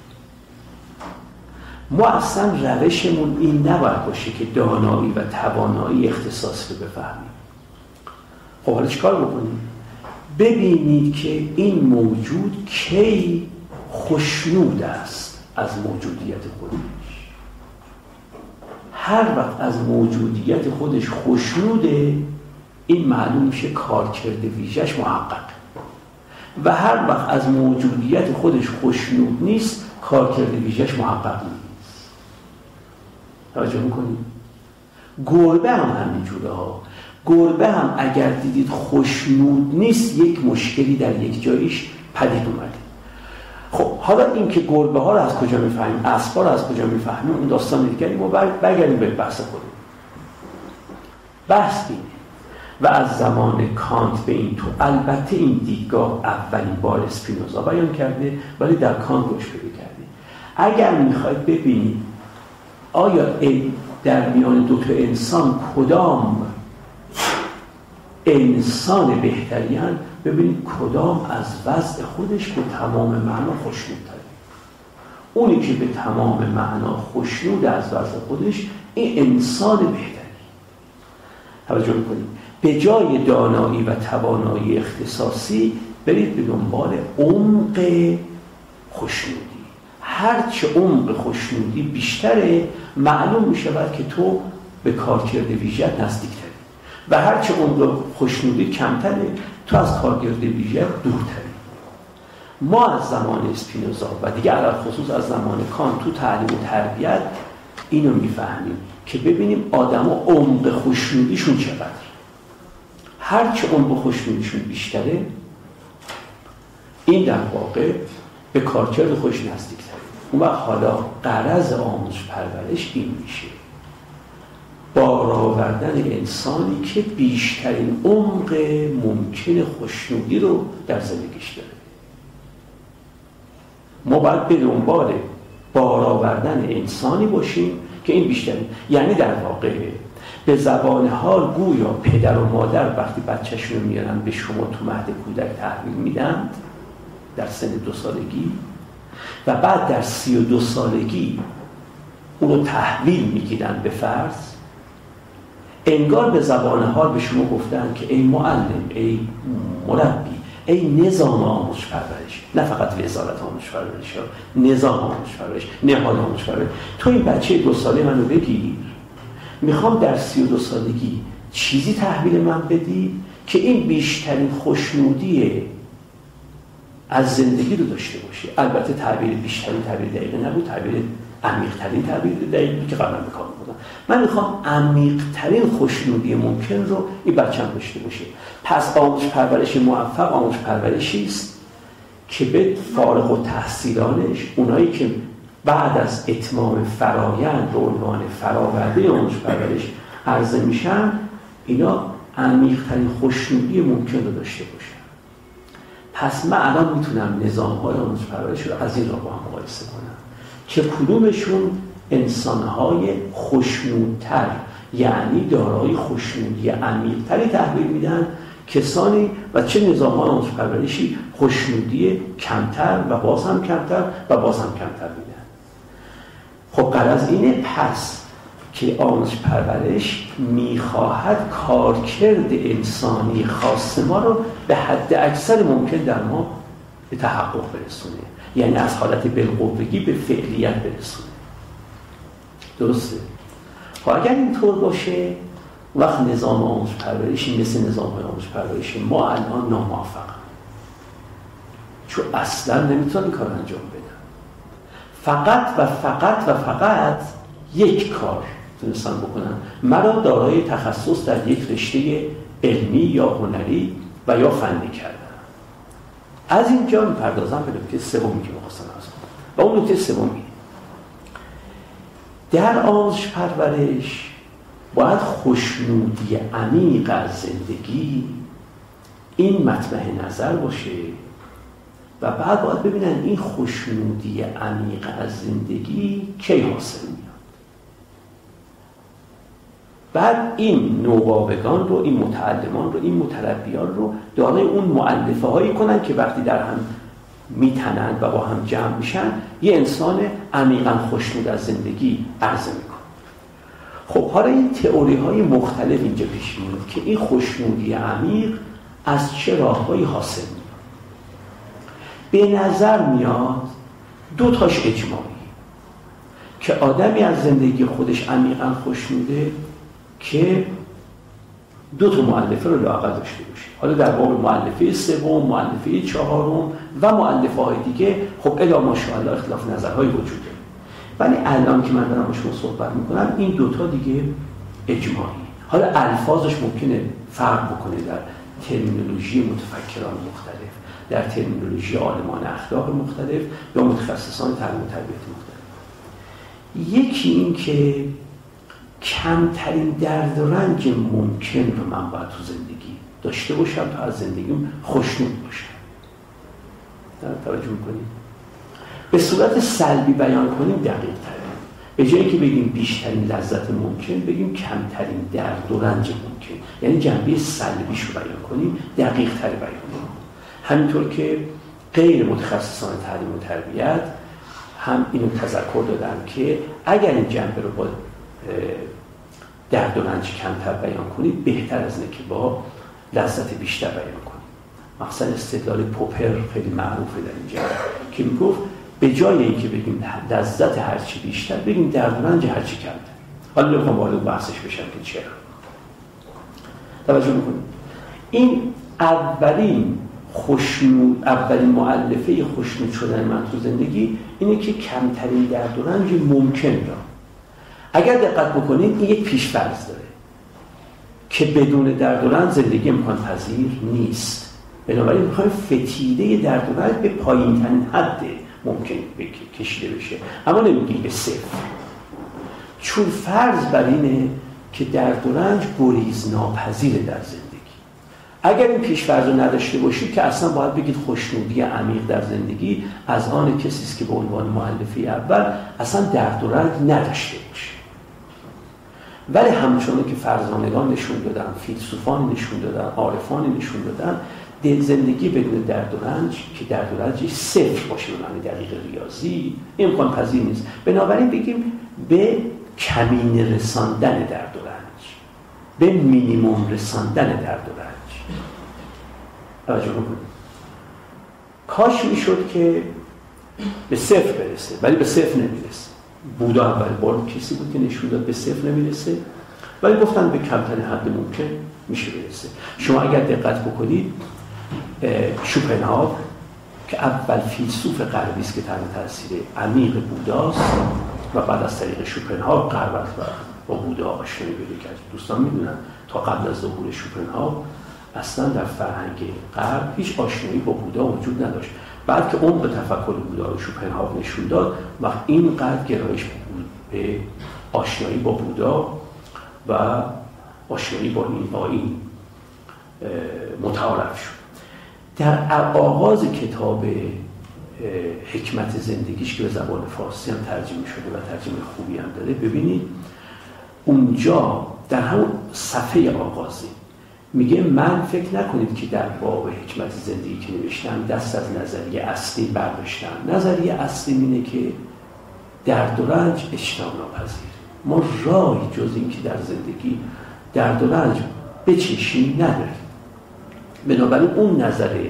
ما اصلا روشمون این نباید باشه که دانایی و توانایی اختصاصی رو بفهمیم. خب حالا چیکار بکنیم؟ ببینید که این موجود کی خوشنود است از موجودیت خودش. هر وقت از موجودیت خودش خوشنوده، این معلوم میشه کارکرد ویژه‌اش محقق. و هر وقت از موجودیت خودش خوشنود نیست، کارکرد ویژه‌اش محقق نیست. توجه میکنید؟ گربه هم همینجوره ها. گربه هم اگر دیدید خوشنود نیست، یک مشکلی در یک جایش پدید اومده. خب حالا این که گربه ها رو از کجا میفهمیم، اسبا رو از کجا میفهمیم، اون داستان دیگری. ما برگردیم به بحث خودمون. بحث اینه و از زمان کانت به این تو، البته این دیدگاه اولین بار اسپینوزا بیان کرده ولی در کانت روش پیدا کرده. اگر میخواید ببینید آیا در میان دو تا انسان کدام انسان بهترین، ببینید کدام از وضع خودش به تمام معنا خوشنودتره. اونی که به تمام معنا خوشنود از وضع خودش، این انسان بهتری. توجه کنید، به جای دانایی و توانایی اختصاصی برید به دنبال عمق خوشنودی. هرچه عمق خوشنودی بیشتره، معلوم می شود که تو به کارکرد ویژه نزدیکتری، و هرچه عمق خوشنودی کمتره، تو از کارکرد ویژه دورتری. ما از زمان اسپینوزا و دیگه علاوه خصوص از زمان کانت تو تعلیم و تربیت اینو میفهمیم که ببینیم آدما عمق خوشنودیشون چقدر. هرچه عمق خوشنودیشون بیشتره، این در واقع به کارکرد خوش نزدیکتره. اون وقت حالا غرض آموزش پرورش این میشه: بار آوردن انسانی که بیشترین عمق ممکن خوشنودی رو در زندگیش داره. ما باید به دنبال بار آوردن انسانی باشیم که این بیشترین، یعنی در واقع به زبان حال گویا پدر و مادر وقتی بچه‌شون رو میارن به شما تو مهد کودک تحویل میدن در سن دو سالگی و بعد در سی و دو سالگی اونو تحویل میگیرن به فرض، انگار به زبان حال به شما گفتن که ای معلم، ای مربی، ای نظام آموزش پرورش، نه فقط وزارت آموزش پرورش، نظام آموزش پرورش، نهاد آموزش پرورش، تو این بچه دو ساله منو بگیر، میخوام در سی و دو سالگی چیزی تحویل من بدی که این بیشترین خوشنودی از زندگی رو داشته باشه. البته تعبیر بیشترین تعبیر دقیقه نبود، تعبیر عمیق‌ترین تعبیر دقیقی که قبلا بکار بردم. من میخوام عمیق‌ترین خوشنودی ممکن رو این بچه‌م داشته باشه. پس آموزش پرورش موفق آموزش پرورشی است که به فارغ التحصیلانش، اونایی که بعد از اتمام فرایند به عنوان فراورده آموزش پرورش عرضه میشن، اینا عمیق‌ترین خوشنودی ممکن رو داشته باشن. پس من الان میتونم نظام‌های آموزش پرورش رو از این راه با هم مقایسه کنم که کدومشون انسان‌های خوشنودتر، یعنی دارای خوشنودی عمیق‌تری تحویل میدن، کسانی و چه نظام‌های آموزش پرورشی خوشنودی کمتر و باز هم کمتر و باز هم کمتر میدن. خب غرض اینه پس که آموزش پرورش میخواهد کارکرد انسانی خاص ما رو به حد اکثر ممکن در ما به تحقق برسونه، یعنی از حالت بالقوگی به فعلیت برسونه. درسته؟ خب اگر اینطور باشه وقت نظام آموزش پرورشی مثل نظام های آموزش پرورشی ما الان ناموفقم، چون اصلا نمیتونن کار انجام بدن. فقط و فقط و فقط یک کار تونستن بکنن، مرا دارای تخصص در یک رشته علمی یا هنری و یا فنی کردن. از اینجا میپردازم به نکته سومی که می‌خواستم عرض کنم و اون نکته سومی در آموزش پرورش باید خوشنودی عمیق از زندگی این مطمع نظر باشه و بعد باید ببینن این خوشنودی عمیق از زندگی کی حاصل میاد. بعد این نوابگان رو، این متعلمان رو، این متربیان رو دارای اون مؤلفه هایی کنن که وقتی در هم میتنند و با هم جمع میشن یه انسان عمیقاً خوشنود از زندگی عرضه میکنه. خب حالا این تئوری های مختلف اینجا پیش میاد که این خوشنودی عمیق از چه راههایی حاصل میاد. به نظر میاد دو تاش اجماعی که آدمی از زندگی خودش عمیقاً خوشنوده که دو تا مؤلفه رو لااقل داشته باشه. حالا در باب مؤلفه سوم، مؤلفه چهارم و مؤلفه های دیگه خب الا ماشاءالله اختلاف نظرهای وجوده، ولی الان که من دارم با شما صحبت میکنم این دوتا دیگه اجماعی. حالا الفاظش ممکنه فرق بکنه در ترمینولوژی متفکران مختلف، در ترمینولوژی عالمان اخلاق مختلف یا متخصصان تعلیم و تربیت مختلف. یکی این که کمترین درد و رنج ممکن رو من باید تو زندگی داشته باشم تا از زندگیم خوشنود باشم. توجه میکنید؟ به صورت سلبی بیان کنیم دقیق تره. به جایی که بگیم بیشترین لذت ممکن بگیم کمترین درد و رنج ممکن، یعنی جنبه سلبیش رو بیان کنیم دقیق تر بیان کنیم. همینطور که غیر متخصصان تعلیم و تربیت هم اینو تذکر دادن که اگر این جنبه رو با درد و رنج کمتر بیان کنید بهتر از اینه که با لذت بیشتر بیان کنید. مثلا استدلال پوپر خیلی معروفه در اینجا که میگفت به جای اینکه بگیم لذت هرچی بیشتر بگیم درد و رنج هرچی کمتر. حالا نمیخوام وارد بحثش بشم که چرا. توجه میکنید این اولین خوشنود، اولین مؤلفه خوشنود شدن من تو زندگی اینه که کمترین درد و رنج ممکن را. اگر دقت بکنید این یک پیش‌فرض داره که بدون درد و رنج زندگی امکان پذیر نیست. بنابراین میخوایم فتیله درد و رنج به پایین ترین حد ممکن کشیده بشه، اما نمیگیم به صفر، چون فرض بر اینه که درد و رنج گریز ناپذیره در زندگی. اگر این پیش‌فرض رو نداشته باشید که اصلا باید بگید خوشنودی عمیق در زندگی از آن کسی است که به عنوان مؤلفه اول اصلا درد و رنج نداشته باشه. ولی همچنان که فرزانگان نشون دادن، فیلسوفان نشون دادن، عارفان نشون دادن، زندگی بدون درد و رنج که درد و رنجش صفر باشه به معنی دقیق ریاضی امکان پذیر نیست. بنابراین بگیم به کمینه رساندن درد و رنج، به مینیمم رساندن درد و رنج. توجه کنید. کاش میشد که به صفر برسه، ولی به صفر نمیرسه. بودا اول بار کسی بود که نشون داد به صفر نمیرسه، ولی گفتن به کمترین حد ممکن میشه برسه. شما اگر دقت بکنید شوپنهاور که اول فیلسوف غربی است که تحت تاثیر عمیق بوداست و بعد از طریق شوپنهاور غرب با بودا آشنایی پیدا کرد. دوستان میدونن تا قبل از ظهور شوپنهاور اصلا در فرهنگ غرب هیچ آشنایی با بودا وجود نداشت. بعد که عمق تفکر بودا رو شوپنهاور نشون داد و اینقدر گرایش به آشنایی با بودا و آشنایی با این آیین متعارف شد. در آغاز کتاب حکمت زندگیش که به زبان فارسی هم ترجمه شده و ترجمه خوبی هم داره، ببینید اونجا در همون صفحه آغازی میگه من فکر نکنید که در باب حکمت زندگی که نوشتم دست از نظریه اصلی برداشتم. نظریه اصلی اینه که درد و رنج اجتناب ناپذیر. ما راهی جز این که در زندگی درد و رنج بچشیم نداریم. بنابراین اون نظره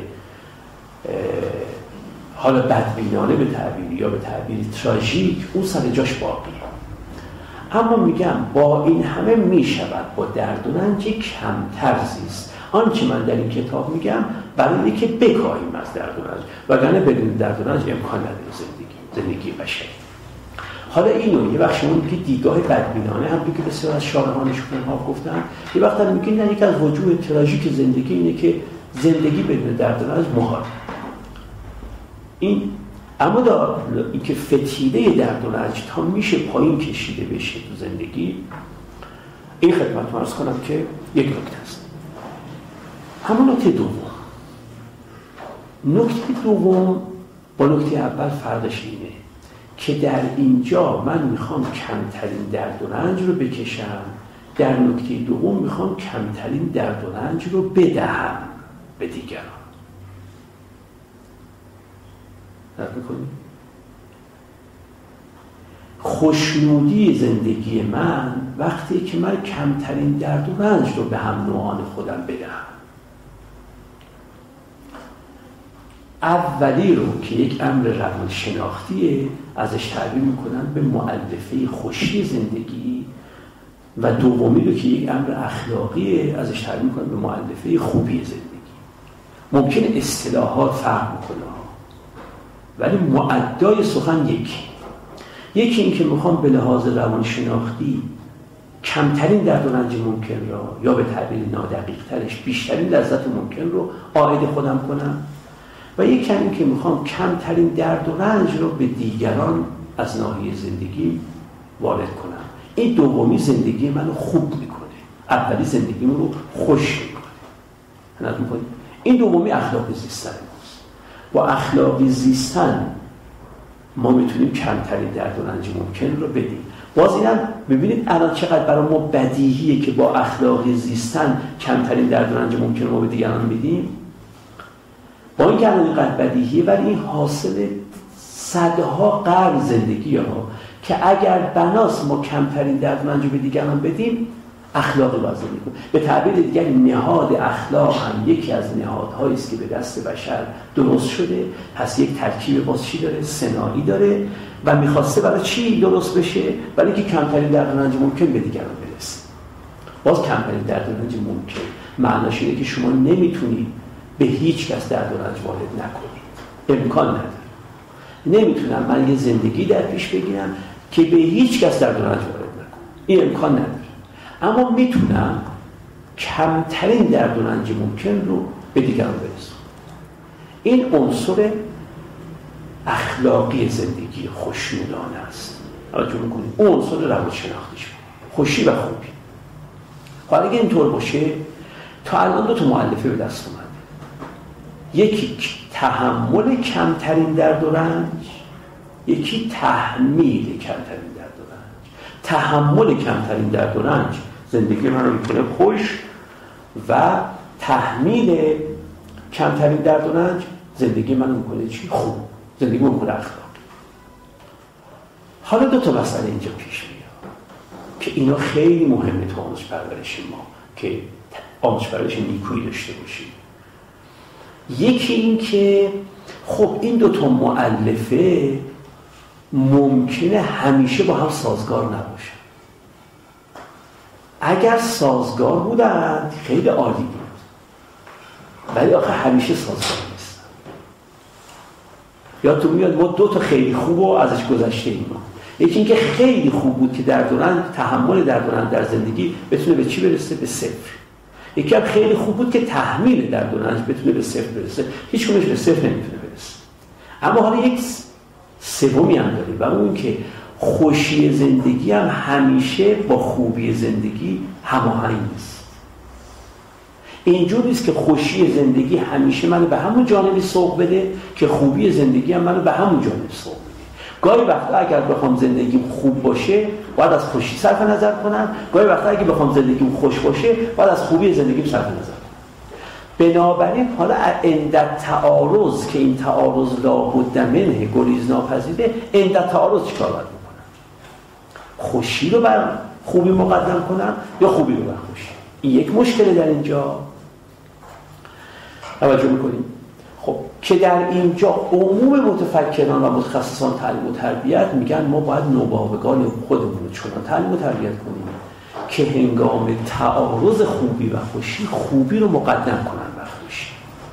حالا بدبینانه به تعبیری یا به تعبیری تراژیک اون سر جاش باقیه. اما میگم با این همه میشود با درد و رنج کمتر زیست. آنچه من در این کتاب میگم برای اینه که بکاهیم از درد و رنج، وگرنه بدون درد و رنج امکان نداره زندگی زندگی بشری. حالا اینو یه وقت شما میگید دیدگاه بدبینانه هم بگید، بسیار از شارحان شکوه‌ها گفتن، یه وقت هم میگید نه، یک از وجوه تراژیک زندگی اینه که زندگی بدون درد و رنج محال. این اما در اینکه فتیله درد و رنج تا میشه پایین کشیده بشه تو زندگی، این خدمتتون عرض کنم که یک نکته است. همون نکته دوم، نکته دوم با نکته اول فرقش اینه که در اینجا من میخوام کمترین درد و رنج رو بکشم، در نکته دوم میخوام کمترین درد و رنج رو بدهم به دیگران. درک میکنید؟ خوشنودی زندگی من وقتی که من کمترین درد و رنج رو به هم نوعان خودم بدهم. اولی رو که یک امر روانشناختیه ازش تعبیر میکنن به مؤلفه خوشی زندگی، و دومی رو که یک امر اخلاقیه ازش تعبیر میکنن به مؤلفه خوبی زندگی. ممکنه اصطلاحات فرق میکنه ولی مؤدای سخن یکی. یکی این که میخوام به لحاظ روانشناختی کمترین درد و رنج ممکن را، یا به تعبیر نادقیق ترش بیشترین لذت ممکن رو عائد خودم کنم، و یکی این که میخوام کمترین درد و رنج رو به دیگران از ناحیه زندگی وارد کنم. این دومی زندگی منو خوب میکنه، اولی زندگی منو خوش میکنه. این دومی اخلاقی زیستن ماست. با اخلاقی زیستن ما میتونیم کمترین درد و رنج ممکن رو بدیم. باز اینم ببینید الان چقدر برای ما بدیهیه که با اخلاقی زیستن کمترین درد و رنج ممکن رو ما به دیگران میدیم. با این که الان اینقدر بدیهیه، ولی این حاصل صدها قرن زندگی ها که اگر بناس ما کمترین درد و رنج رو به دیگران بدیم اخلاقی باز میکنه. به تعبیر دیگر نهاد اخلاق هم یکی از نهادهایی است که به دست بشر درست شده. پس یک ترکیب باز چی داره؟ سنایی داره و میخواسته برای چی درست بشه؟ برای اینکه کمترین درد و رنج ممکن به دیگران برسه. باز کمترین درد و رنج ممکن معناش اینه که شما نمیتونید به هیچ کس درد و رنج وارد نکنید، امکان نداره. نمیتونم من یه زندگی در پیش بگیرم که به هیچ کس درد و رنج وارد نکنم، این امکان نداره. اما میتونم کمترین درد و رنج ممکن رو به دیگران برسونم. این عنصر اخلاقی زندگی خوشنودانه است. توجه میکنید؟ اون عنصر روانشناختیش خوشی و خوبی. حالا اگه اینطور باشه، تا الان دو تا مؤلفه به دست اومده. یکی تحمل کمترین درد و رنج، یکی تحمیل کمترین درد و رنج. تحمل کمترین درد و رنج زندگی من رو میکنه خوش، و تحمیل کمترین درد و رنج زندگی من رو میکنه چی؟ خوب. زندگی من میکنه اخلاق. حالا دو تا مسئله اینجا پیش میاد که اینا خیلی مهمه تو آموزش پرورش ما، که آموزش پرورش نیکویی داشته باشیم. یکی این که خب این دو تا مؤلفه ممکنه همیشه با هم سازگار نباشن. اگر سازگار بودند خیلی عالی بود، ولی آخه همیشه سازگار نیستن. یادتون میاد ما دو تا خیلی خوب رو ازش گذشته ایم. یکی این که خیلی خوب بود که درد و رنج، تحمل درد و رنج در زندگی بتونه به چی برسه؟ به صفر. یکی هم خیلی خوب بود که تحمیل درد و رنج بتونه به صفر برسه. هیچ کدومش به صفر نمیتونه برسه. اما حالا یک سومی هم داریم و اون که خوشی زندگی هم همیشه با خوبی زندگی هماهنگ نیست. اینجور نیست که خوشی زندگی همیشه منو به همون جانبی سوق بده که خوبی زندگی هم منو به همون جانب سوق بده. گاهی وقتا اگر بخوام زندگیم خوب باشه باید از خوشی صرف نظر کنم، گاهی وقتا اگه بخوام زندگیم خوش باشه باید از خوبی زندگیم صرف نظر کنم. بنابراین حالا عند تعارض که این تعارض لابد منه گریز ناپذیره، عند تعارض چیکار باید بکنم؟ خوشی رو بر خوبی مقدم کنم یا خوبی رو بر خوشی؟ این یک مشکل در اینجا توجه میکنیم. خب که در اینجا عموم متفکران و متخصصان تعلیم و تربیت میگن ما باید نوباوگان خودمون رو چنان تعلیم و تربیت کنیم که هنگام تعارض خوبی و خوشی خوبی رو مقدم کنن بر خوشی.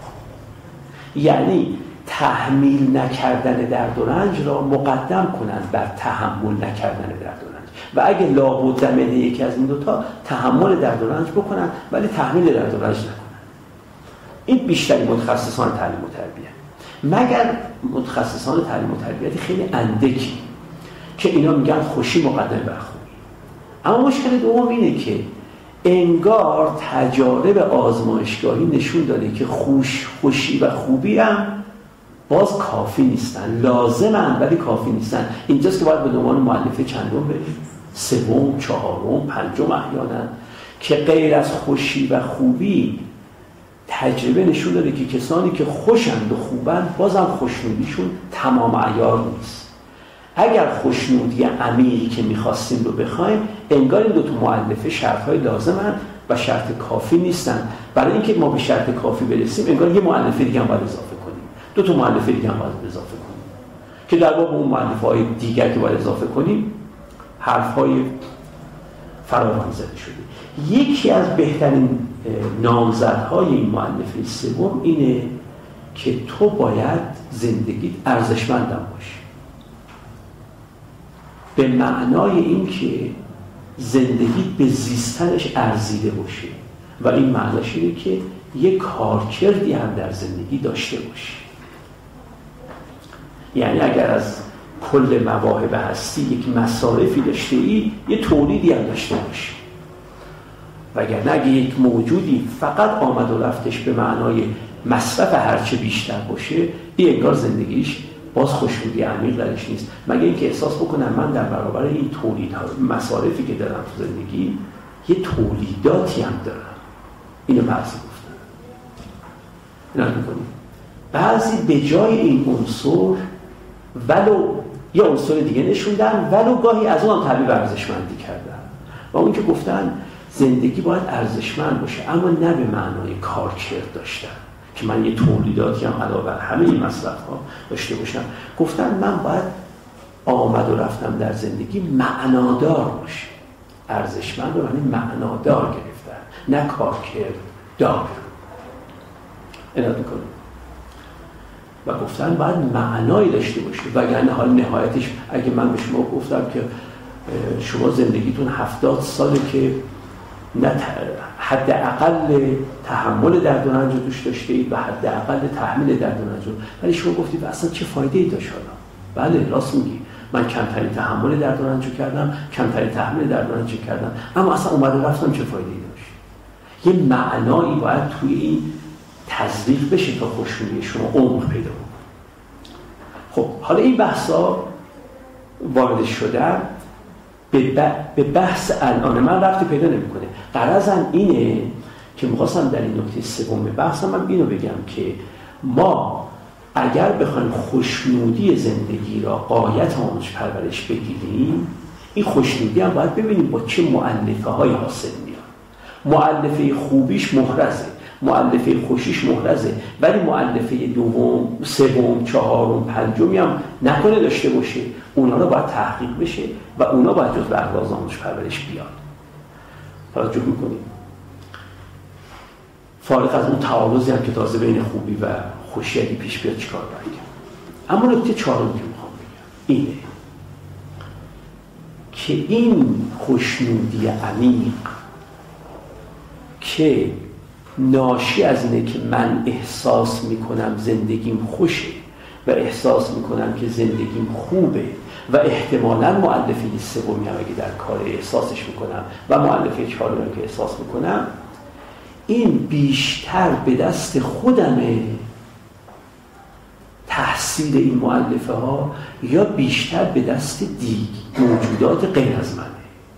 یعنی تحمیل نکردن درد و رنج را مقدم کنن بر تحمل نکردن درد و رنج و اگه لابد منه یکی از این دوتا تحمل درد و رنج بکنن ولی تحمیل درد و رنج نکنن. این بیشتری متخصصان تعلیم و تربیت، مگر متخصصان تعلیم و تربیت خیلی اندکی که اینا میگن خوشی مقدم بر خوبی. اما مشکل دوم اینه که انگار تجارب آزمایشگاهی نشون داده که خوش خوشی و خوبی هم باز کافی نیستن، لازمن ولی کافی نیستن. اینجاست که باید به عنوان مؤلفه چندم بریم، سوم، چهارم، پنجم احیانا، که غیر از خوشی و خوبی تجربه نشون داده که کسانی که خوشند و خوبند بازم خوشنودیشون تمام عیار نیست. اگر خوشنودی عمیقی که میخواستیم رو بخوایم، انگار این دو تا مؤلفه شرط‌های لازمن و شرط کافی نیستن. برای اینکه ما به شرط کافی برسیم انگار یه مؤلفه دیگه هم باید اضافه کنیم، دو تا مؤلفه دیگه هم باید اضافه کنیم که در واقع اون مؤلفه‌های دیگر که باید اضافه کنیم حرف‌های فراوان زده شده. یکی از بهترین نامزدهای این مؤلفه سوم اینه که تو باید زندگیت ارزشمندم باشه، به معنای این که زندگیت به زیستنش ارزیده باشه و این معناش اینه که یک کارکردی هم در زندگی داشته باشه. یعنی اگر از کل مواهب هستی یک مصارفی داشته ای، یه تولیدی هم داشته باشه. وگرنه اگه یک موجودی فقط آمد و رفتش به معنای مصرف هرچه بیشتر باشه، این انگار زندگیش باز خوشنودی عمیق درش نیست، مگه اینکه احساس بکنم من در برابر این تولیدها مصارفی که دارم تو زندگی یه تولیداتی هم دارم. اینو بعضی گفتن. اینا می‌کنیم. بعضی به جای این عنصر ولو یه عنصر دیگه نشوندن، ولو گاهی از اون هم تعبیر ارزشمندی کردن و اون که گفتن زندگی باید ارزشمند باشه اما نه به معنای کارکرد داشتن که من یه تولیداتی هم علاوه بر همه این مصرف‌ها داشته باشم. گفتن من باید آمد و رفتم در زندگی معنادار باشه. ارزشمند رو یعنی معنادار گرفتن، نه کارکرد دار. اینا می‌کنیم و گفتن باید معنایی داشته باشه، وگرنه حال نهایتش اگه من به شما گفتم که شما زندگیتون هفتاد ساله که نه حداقل تحمل درد و رنج رو توش داشتید و حداقل تحمل درد و رنج رو، ولی شما گفتید اصلا چه فایده‌ای داشت حالا؟ بله راست میگی، من کمترین تحمل درد و رنج رو کردم، کمترین تحمل درد و رنج رو کردم، اما اصلا اومد و رفتم چه فایده‌ای داشت؟ یه معنایی باید توی این تزریق بشه تا خوشنودی شما عمق پیدا کنه. خب حالا این بحثا وارد شدن به بحث الان من رفتی پیدا نمی‌کنه. غرضم اینه که می‌خواستم در این نکته سوم بحثم من اینو بگم که ما اگر بخوایم خوشنودی زندگی را غایت آموزش پرورش بگیریم، این خوشنودی هم باید ببینیم با چه مؤلفه‌های حاصل میاد. مؤلفه خوبیش محرزه، مؤلفه خوشیش محرزه، ولی مؤلفه دوم، سوم، چهارم، پنجمی هم نکنه داشته باشه. اونا رو باید تحقیق بشه و اونا باید جز به اغراض آموزش پرورش بیاد. توجه میکنیم. فارغ از اون تعارضی هم که تازه بین خوبی و خوشی اگه پیش بیاد چیکار باید کرد. اما نکته چهارمی که میخوام بگم اینه که این خوشنودی عمیق که ناشی از اینه که من احساس میکنم زندگیم خوشه و احساس میکنم که زندگیم خوبه و احتمالاً مؤلفه سومی هم اگه در کار احساسش میکنم و مؤلفه چهارمی که احساس میکنم، این بیشتر به دست خودمه تحصیل این مؤلفه ها یا بیشتر به دست دیگ موجودات غیر از منه؟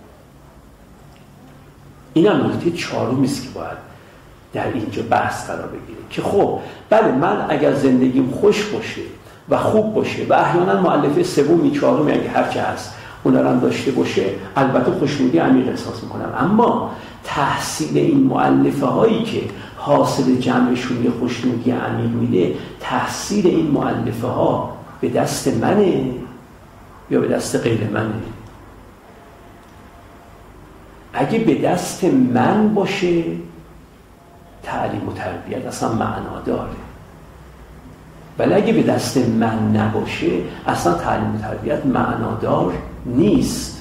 این هم نکته چهارمی است که باید در اینجا بحث قرار بگیره که خب بله من اگر زندگیم خوش باشه و خوب باشه و احیانا مؤلفه سومی چهارمی اگه هرچه هست اون هم داشته باشه البته خوشنودی عمیق احساس میکنم، اما تحصیل این مؤلفه هایی که حاصل جمعشون یه خوشنودی عمیق میده، تحصیل این مؤلفه ها به دست منه یا به دست غیر منه؟ اگه به دست من باشه تعلیم و تربیت اصلا معنا داره، ولی اگه به دست من نباشه اصلا تعلیم و تربیت معنادار نیست.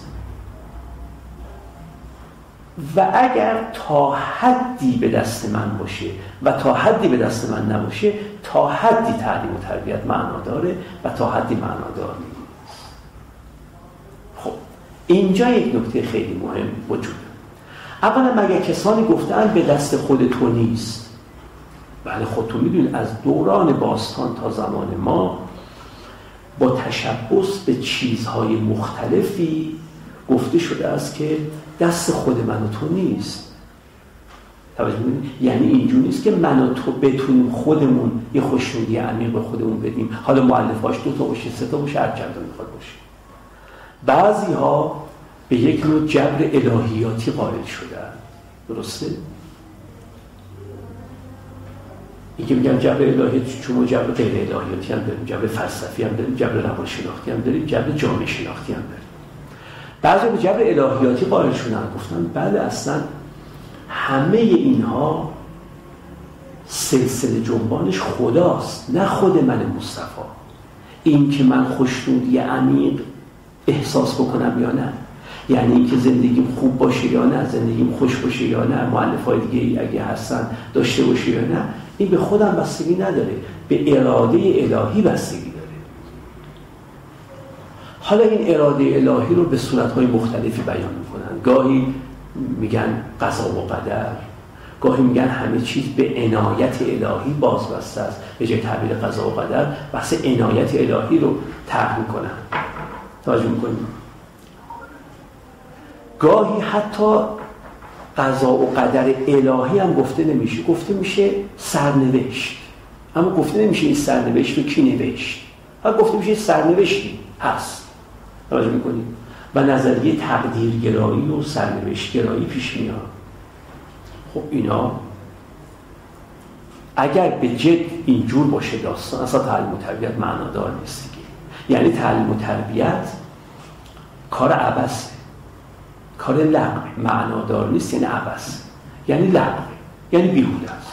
و اگر تا حدی به دست من باشه و تا حدی به دست من نباشه، تا حدی تعلیم و تربیت معنا داره و تا حدی معنادار نیست. خب اینجا یک نکته خیلی مهم وجود داره. اولا مگر کسانی گفتن به دست خود تو نیست؟ بله خودتون میدونید از دوران باستان تا زمان ما با تشبث به چیزهای مختلفی گفته شده است که دست خود من و تو نیست. توجه می‌کنید؟ یعنی اینجور نیست که من و تو بتونیم خودمون یه خوشنودی عمیق به خودمون بدیم، حالا مؤلفه‌اش دو تا باشه، سه تا باشه، هر چند تا میخواد باشه. بعضی‌ها به یک نوع جبر الهیاتی قائل شدن. درسته؟ این که میگن جبر الهیاتی، چون جبر غیر الهیاتی هم داریم، جبر فلسفی هم داریم، جبر روانشناختی هم داریم، جبر جامعه شناختی هم داریم. بعضی به جبر الهیاتی قائل شدن، گفتن بله اصلا همه اینها سلسله جنبانش خداست، نه خود من مصطفی. این که من خوشنودی عمیق احساس بکنم یا نه، یعنی اینکه زندگیم خوب باشه یا نه، زندگیم خوش باشه یا نه، مؤلفه‌های دیگه اگه هستن داشته باشه یا نه، این به خودم بستگی نداره، به اراده الهی بستگی داره. حالا این اراده الهی رو به صورت‌های مختلفی بیان می‌کنن. گاهی میگن قضا و قدر، گاهی میگن همه چیز به عنایت الهی بازبسته است. به جای تعبیر قضا و قدر بحث عنایت الهی رو طرح می‌کنن. توجه می‌کنید؟ گاهی حتی قضا و قدر الهی هم گفته نمیشه، گفته میشه سرنوشت. اما گفته نمیشه این سرنوشت رو کی نوشت، ها گفته میشه سرنوشتی هست. توجه میکنید؟ و نظریه تقدیرگرایی و سرنوشتگرایی پیش میاد. خب اینا اگر به جد اینجور باشه داستان، اصلا تعلیم و تربیت معنادار نیست دیگه. یعنی تعلیم و تربیت کار عبثه، کار لغو، معنادار نیست، یعنی عبث، یعنی لغو، یعنی بیهوده است.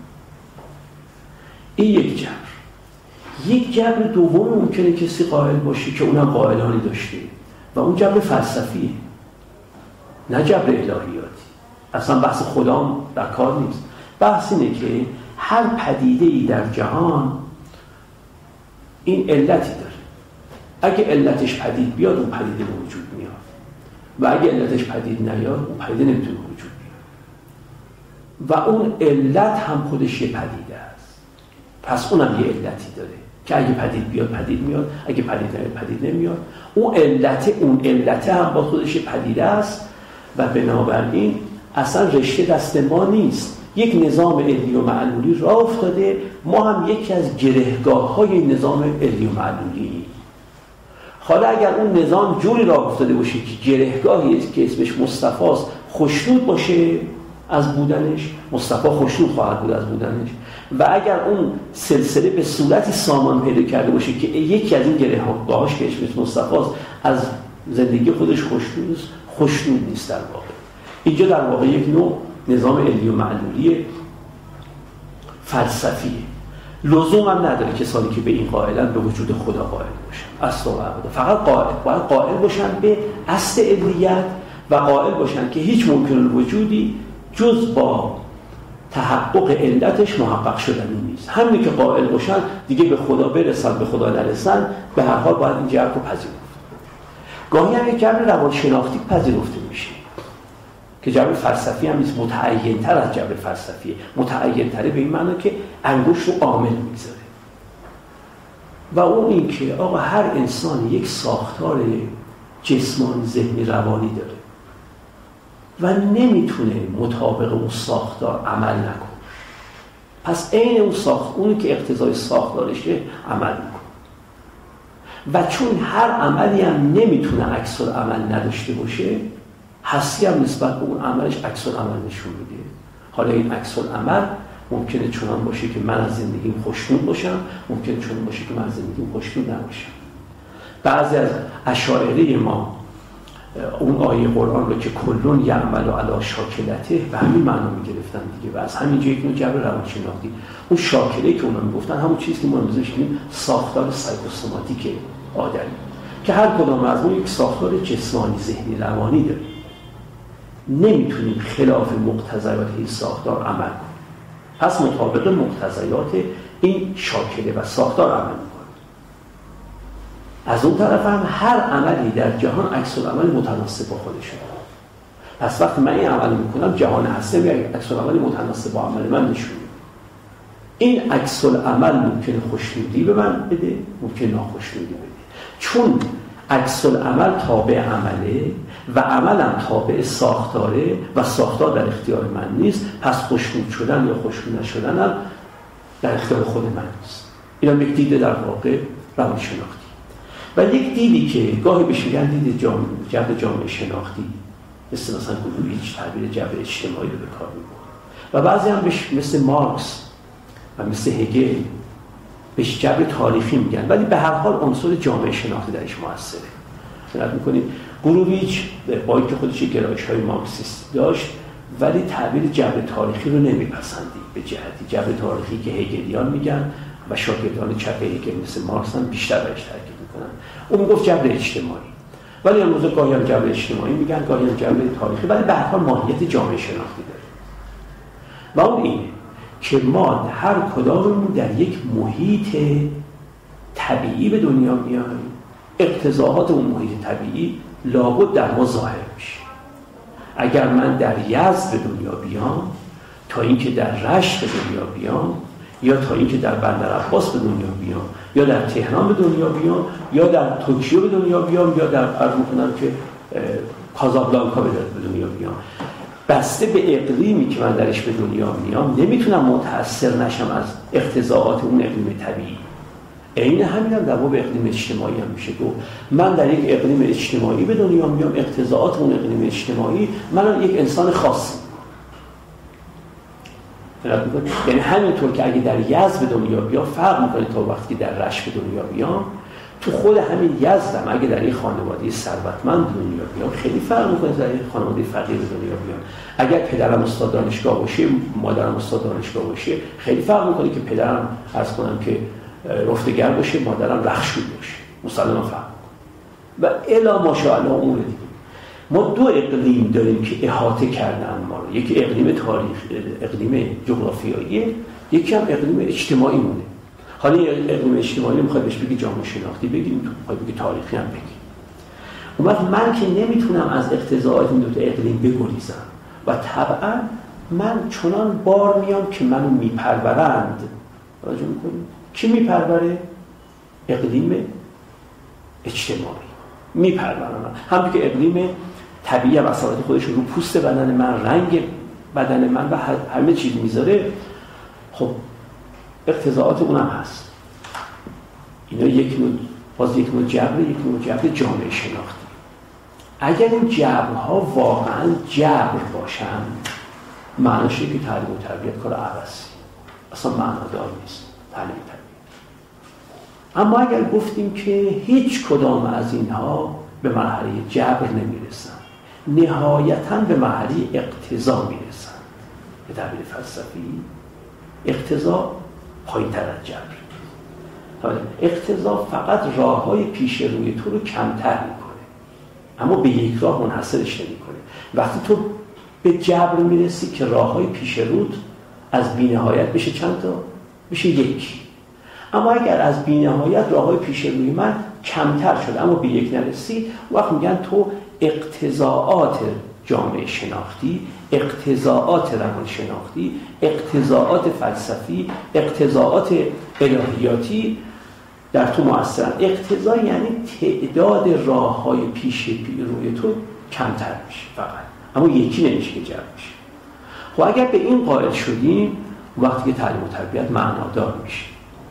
این یک جبر. یک جبر دوم ممکنه کسی قائل باشه که اونم قائلانی داشته و اون جبر فلسفیه، نه جبر الهیاتی. اصلا بحث خدا در کار نیست. بحث اینه که هر پدیده‌ای در جهان این علتی داره. اگه علتش پدید بیاد اون پدیده به وجود میاد و اگه علتش پدید نیاد اون پدیده نمیتونه وجود بیاد. و اون علت هم خودش یه پدیده است، پس اونم یه علتی داره که اگه پدید بیاد پدید میاد، اگه پدید نیاد پدید نمیاد. اون علت اون علت هم با خودش پدیده است و بنابراین اصلا رشته دست ما نیست. یک نظام علمی و معلولی راه افتاده، ما هم یکی از گرهگاه‌های نظام علمی و معلولی. حالا اگر اون نظام جوری راه افتاده باشه که گرهگاهی است که اسمش مصطفاست خوشنود باشه از بودنش، مصطفی خوشنود خواهد بود از بودنش. و اگر اون سلسله به صورتی سامان پیدا کرده باشه که یکی از این گرهگاهاش که اسمش مصطفاست از زندگی خودش خوشنود است، خوشنود نیست در واقع. اینجا در واقع یک نوع نظام علمی و معلولی فلسفیه. لزوم هم نداره کسانی که به این قائلن به وجود خدا قائل باشن، اصلا و ابدا. فقط قائل باید قائل باشن به اصل علیت و قائل باشن که هیچ ممکن الوجودی جز با تحقق علتش محقق شدنی نیست. همین که قائل باشن دیگه به خدا برسن به خدا نرسن، به هر حال باید این جبر رو پذیرفت. گاهی هم یک جبر روانشناختی پذیرفته میشه. که جبر فلسفی هم نیست، متعین‌تر از جبر فلسفیه. متعین‌تره به این معنی که انگشت رو عامل میگذاره و اون این که آقا هر انسان یک ساختار جسمانی، ذهنی، روانی داره و نمیتونه مطابق اون ساختار عمل نکنه. پس عین اون ساخت اونی که اقتضای ساختارشه عمل میکنه و چون هر عملی هم نمیتونه عکس العمل نداشته باشه، هستی هم نسبت به اون عملش عکس العمل نشون میده. حالا این عکس العمل ممکنه چنان باشه که من از زندگیم خوشنود باشم، ممکنه چنان باشه که من از زندگیم خوشنود نباشم. بعضی از اشاعره ما اون آیه قرآن رو که کلون یعمل علی شاکلته به همین معنا میگرفتن دیگه و از همین جایی که اون جبر روانشناختی اون شاکله که اونا میگفتن همون چیزی که ما امروز میگیم ساختار سایکوسوماتیک آدمی که هر کدام از اون یک ساختار جسمانی، ذهنی، روانی داره. نمیتونیم خلاف مقتضیات این ساختار عمل کنیم. پس مطابق مقتضیات این شاکله و ساختار عمل میکنیم. از اون طرف هم هر عملی در جهان عکس العمل متناسب با خودشه. پس وقتی من این عمل میکنم جهان هسته میگه عکس العمل متناسب با عمل من نشون میده. این عکس العمل ممکنه خوشنودی به من بده، ممکنه ناخوشنودی بده. چون عکس العمل تابع عمله و عملم تابع ساختاره و ساختار در اختیار من نیست، پس خوشنود شدن یا خوشنود نشدن هم در اختیار خود من نیست. اینا یک دیده در واقع روانشناختی و یک دیدی که گاهی بهش میگن دید جامعه جبر جامعه شناختی، مثل مثلا گلویچ تعبیر جبر اجتماعی رو به کار میبره و بعضی هم بهش مثل مارکس و مثل هگل بهش جبر تاریخی میگن، ولی به هر حال عنصر جامعه شناختی درش موثره. نگاه می‌کنید گلویچ با اینکه خودش گرایش‌های مارکسیستی داشت ولی تعبیر جبر تاریخی رو نمیپسندید به جهتی جبر تاریخی که هگلیان میگن و شاگردان چپ هگل مثل مارکس هم بیشتر بهش تاکید میکنن. اون میگفت جبر اجتماعی، ولی امروز گاهی هم جبر اجتماعی میگن، گاهی هم جبر تاریخی، ولی به هر حال ماهیت جامعه شناختی داره. و اون اینه که ما هر کداممون در یک محیط طبیعی به دنیا میایم، اقتضاعات اون محیط طبیعی لابد در ما ظاهر میشه. اگر من در یزد به دنیا بیام تا اینکه در رشت به دنیا بیام، یا تا اینکه در بندر عباس به دنیا بیام، یا در تهران به دنیا بیام، یا در توکیو به دنیا بیام، یا در عرض می‌کنم که کازابلانکا به دنیا بیام، بسته به اقلیمی که من درش به دنیا میام نمیتونم متأثر نشم از اقتضاعات اون اقلیم طبیعی. عین همین هم در باب اقلیم اجتماعی هم میشه گفت. من در یک اقلیم اجتماعی به دنیا میام، اقتضاعات اون اقلیم اجتماعی منم یک انسان خاصی. یعنی همینطور که اگه در یزد به دنیا بیام فرق میکنه تا وقتی در رشت به دنیا بیام، تو خود همین یزدم اگه در یک خانواده ثروتمند به دنیا بیام خیلی فرق میکنه در یک خانواده فقیر به دنیا بیام. اگر پدرم استاد دانشگاه باشه، مادرم استاد دانشگاه باشه، خیلی فرق میکنه که پدرم عرض کنم که رفتگر باشه، مادرم رخشوی باشه. مسلما فرق و الا ماشاءالله امور دیگه. ما دو اقلیم داریم که احاطه کردن ما رو، یکی اقلیم تاریخ، اقلیم جغرافیایی، یکی هم اقلیم اجتماعی مونه. حالا اقلیم اجتماعی رو میخواد بهش بگی جامعه شناختی بگیم، تو میخواد بگی تاریخی هم بگیم. اون وقت من که نمیتونم از اقتضاعات این دو تا اقلیم بگریزم و طبعا من چنان بار میام که منو میپرورند. توجه میکنید؟ کی میپروره؟ اقلیم اجتماعی میپرورند. همون که اقلیم طبیعی هم اثرات خودش رو پوست بدن من، رنگ بدن من و همه چیز میذاره، خب اقتضاعات اونم هست. اینا یک نوع باز یک نوع جبر، یک نوع جبر جامعه شناختی. اگر این جبرها واقعا جبر باشن معناش اینه که تعلیم و تربیت کار عبثی، اصلا معنادار نیست تعلیم و تربیت. اما اگر گفتیم که هیچ کدام از اینها به مرحله جبر نمیرسن، نهایتاً به مرحله اقتضا میرسن، به تعبیر فلسفی اقتضا پایین‌تر از جبر. اقتضا فقط راه‌های پیش روی تو رو کمتر میکنه، اما به یک راه منحصرش نمیکنه. وقتی تو به جبر میرسی که راه‌های پیش روت از بی‌نهایت بشه چند تا؟ بشه یک. اما اگر از بی‌نهایت راه‌های پیش روی من کمتر شد اما به یک نرسی، وقت میگن تو اقتضاعات جامعه شناختی، اقتضاعات روان شناختی، اقتضاعات فلسفی، اقتضاعات الهیاتی در تو مؤثرن. اقتضا یعنی تعداد راه‌های پیش روی تو کمتر میشه فقط، اما یکی نمیشه که جمع میشه. خب اگر به این قائل شدیم، وقتی که تعلیم و تربیت معنادار میشه،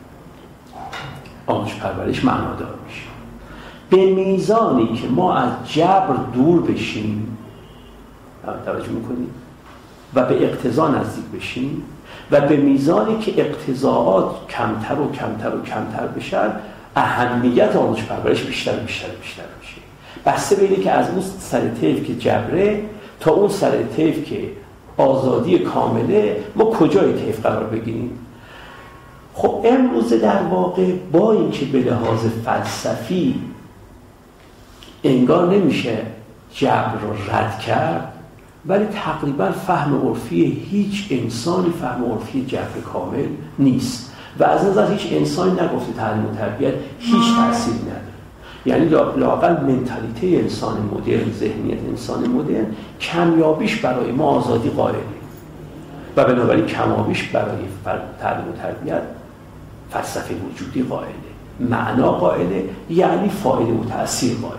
آموزش پرورش معنادار میشه. به میزانی که ما از جبر دور بشیم، توجه میکنیم، و به اقتضا نزدیک بشیم، و به میزانی که اقتضاعات کمتر و کمتر و کمتر بشن، اهمیت آموزش پرورش بیشتر و بیشتر و بیشتر میشه. بسته به اینه که از اون سر طیف که جبره تا اون سر طیف که آزادی کامله، ما کجای طیف قرار بگیریم؟ خب امروز در واقع با اینکه به لحاظ فلسفی انگار نمیشه جبر رو رد کرد، ولی تقریبا فهم عرفی هیچ انسانی فهم عرفی جبر کامل نیست و از نظر هیچ انسانی نگفته تعلیم و تربیت هیچ تأثیری نداره. یعنی لااقل منتالیته انسان مدرن، ذهنیت انسان مدرن کمیابیش برای ما آزادی قائله و بنابراین کمابیش برای تعلیم و تربیت فلسفه وجودی قائله، معنا قائله، یعنی فایده و تأثیر قائله.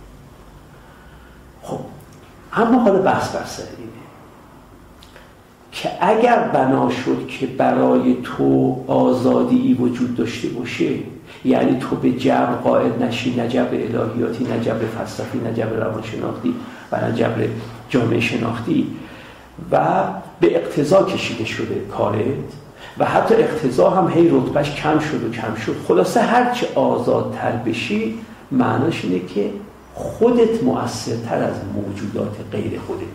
خب اما حالا بحث بر سر اینه که اگر بنا شد که برای تو آزادی وجود داشته باشه، یعنی تو به جبر قائل نشی، نه جبر الهیاتی، نه جبر فلسفی، نه جبر روانشناختی و نه جبر جامعه شناختی، و به اقتضا کشیده شده کارت و حتی اقتضا هم هی رتبهش کم شد و کم شد، خلاصه هرچی آزادتر بشی، معناش اینه که خودت مؤثرتر از موجودات غیر خودتی.